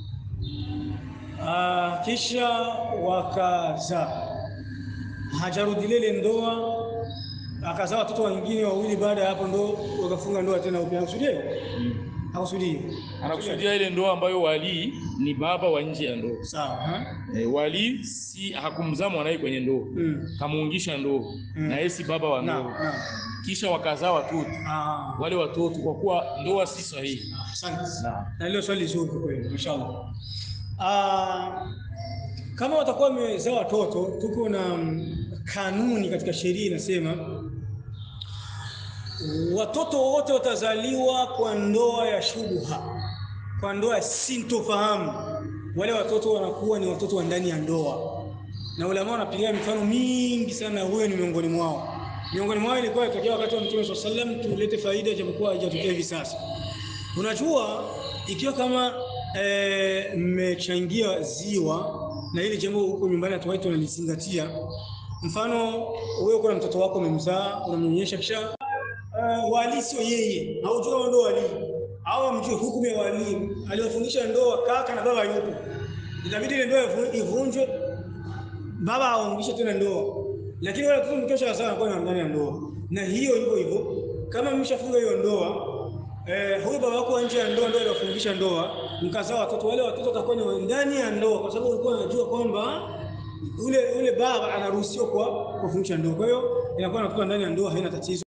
Uh, kisha wakazaa. Hajarudi ile ndoa, akazaa watoto wengine wawili. Baada ya hapo ndo wakafunga ndoa tena upya. Hakusudia? Mm. Hakusudia. Anakusudia ile ndoa ambayo wali ni baba wa nje ya ndoa. Sawa, ha? E, wali si hakumzaa mwanae kwenye ndoa. Mm. Kamuungisha ndoa. Mm. Na yeye si baba wa ndoa. Na, na. Kisha wakazaa watoto. Ah. Wale watoto kwa kuwa ndoa si sahihi. Asante. Na, na hilo swali zuri kwa kweli, mashallah. Ah, kama watakuwa wamezaa watoto, tuko na kanuni katika sheria inasema watoto wote watazaliwa kwa ndoa ya shubha, kwa ndoa sintofahamu. Wale watoto wanakuwa ni watoto wa ndani ya ndoa, na ulama wanapigia mifano mingi sana. Huyo ni miongoni mwao. Miongoni mwao ilikuwa itokea wakati wa Mtume sallallahu alaihi wasallam, tulete faida japokuwa haijatokea hivi sasa. Unajua, ikiwa kama mmechangia e, ziwa na ile jambo huko nyumbani hatuwai tunalizingatia. Mfano wewe uko na mtoto wako umemzaa, unamnyonyesha, kisha uh, wali sio yeye, haujua ndoa wali au mjue hukumu ya wali, aliwafundisha ndoa kaka na baba yupo, itabidi ile ndoa ivunjwe, baba aungishe tena ndoa. Lakini wale watoto mkesha sana kwa ndani ya ndoa, na hiyo hivyo hivyo kama mmeshafunga hiyo ndoa, eh, huyo baba wako nje ya ndoa ndio aliyofungisha ndoa, mkazaa watoto, wale watoto watakuwa ni ndani ya ndoa, kwa sababu ulikuwa unajua kwamba ule ule baba anaruhusiwa kwa kufungisha ndoa. Kwa hiyo inakuwa inatoka ndani ya ndoa, haina tatizo.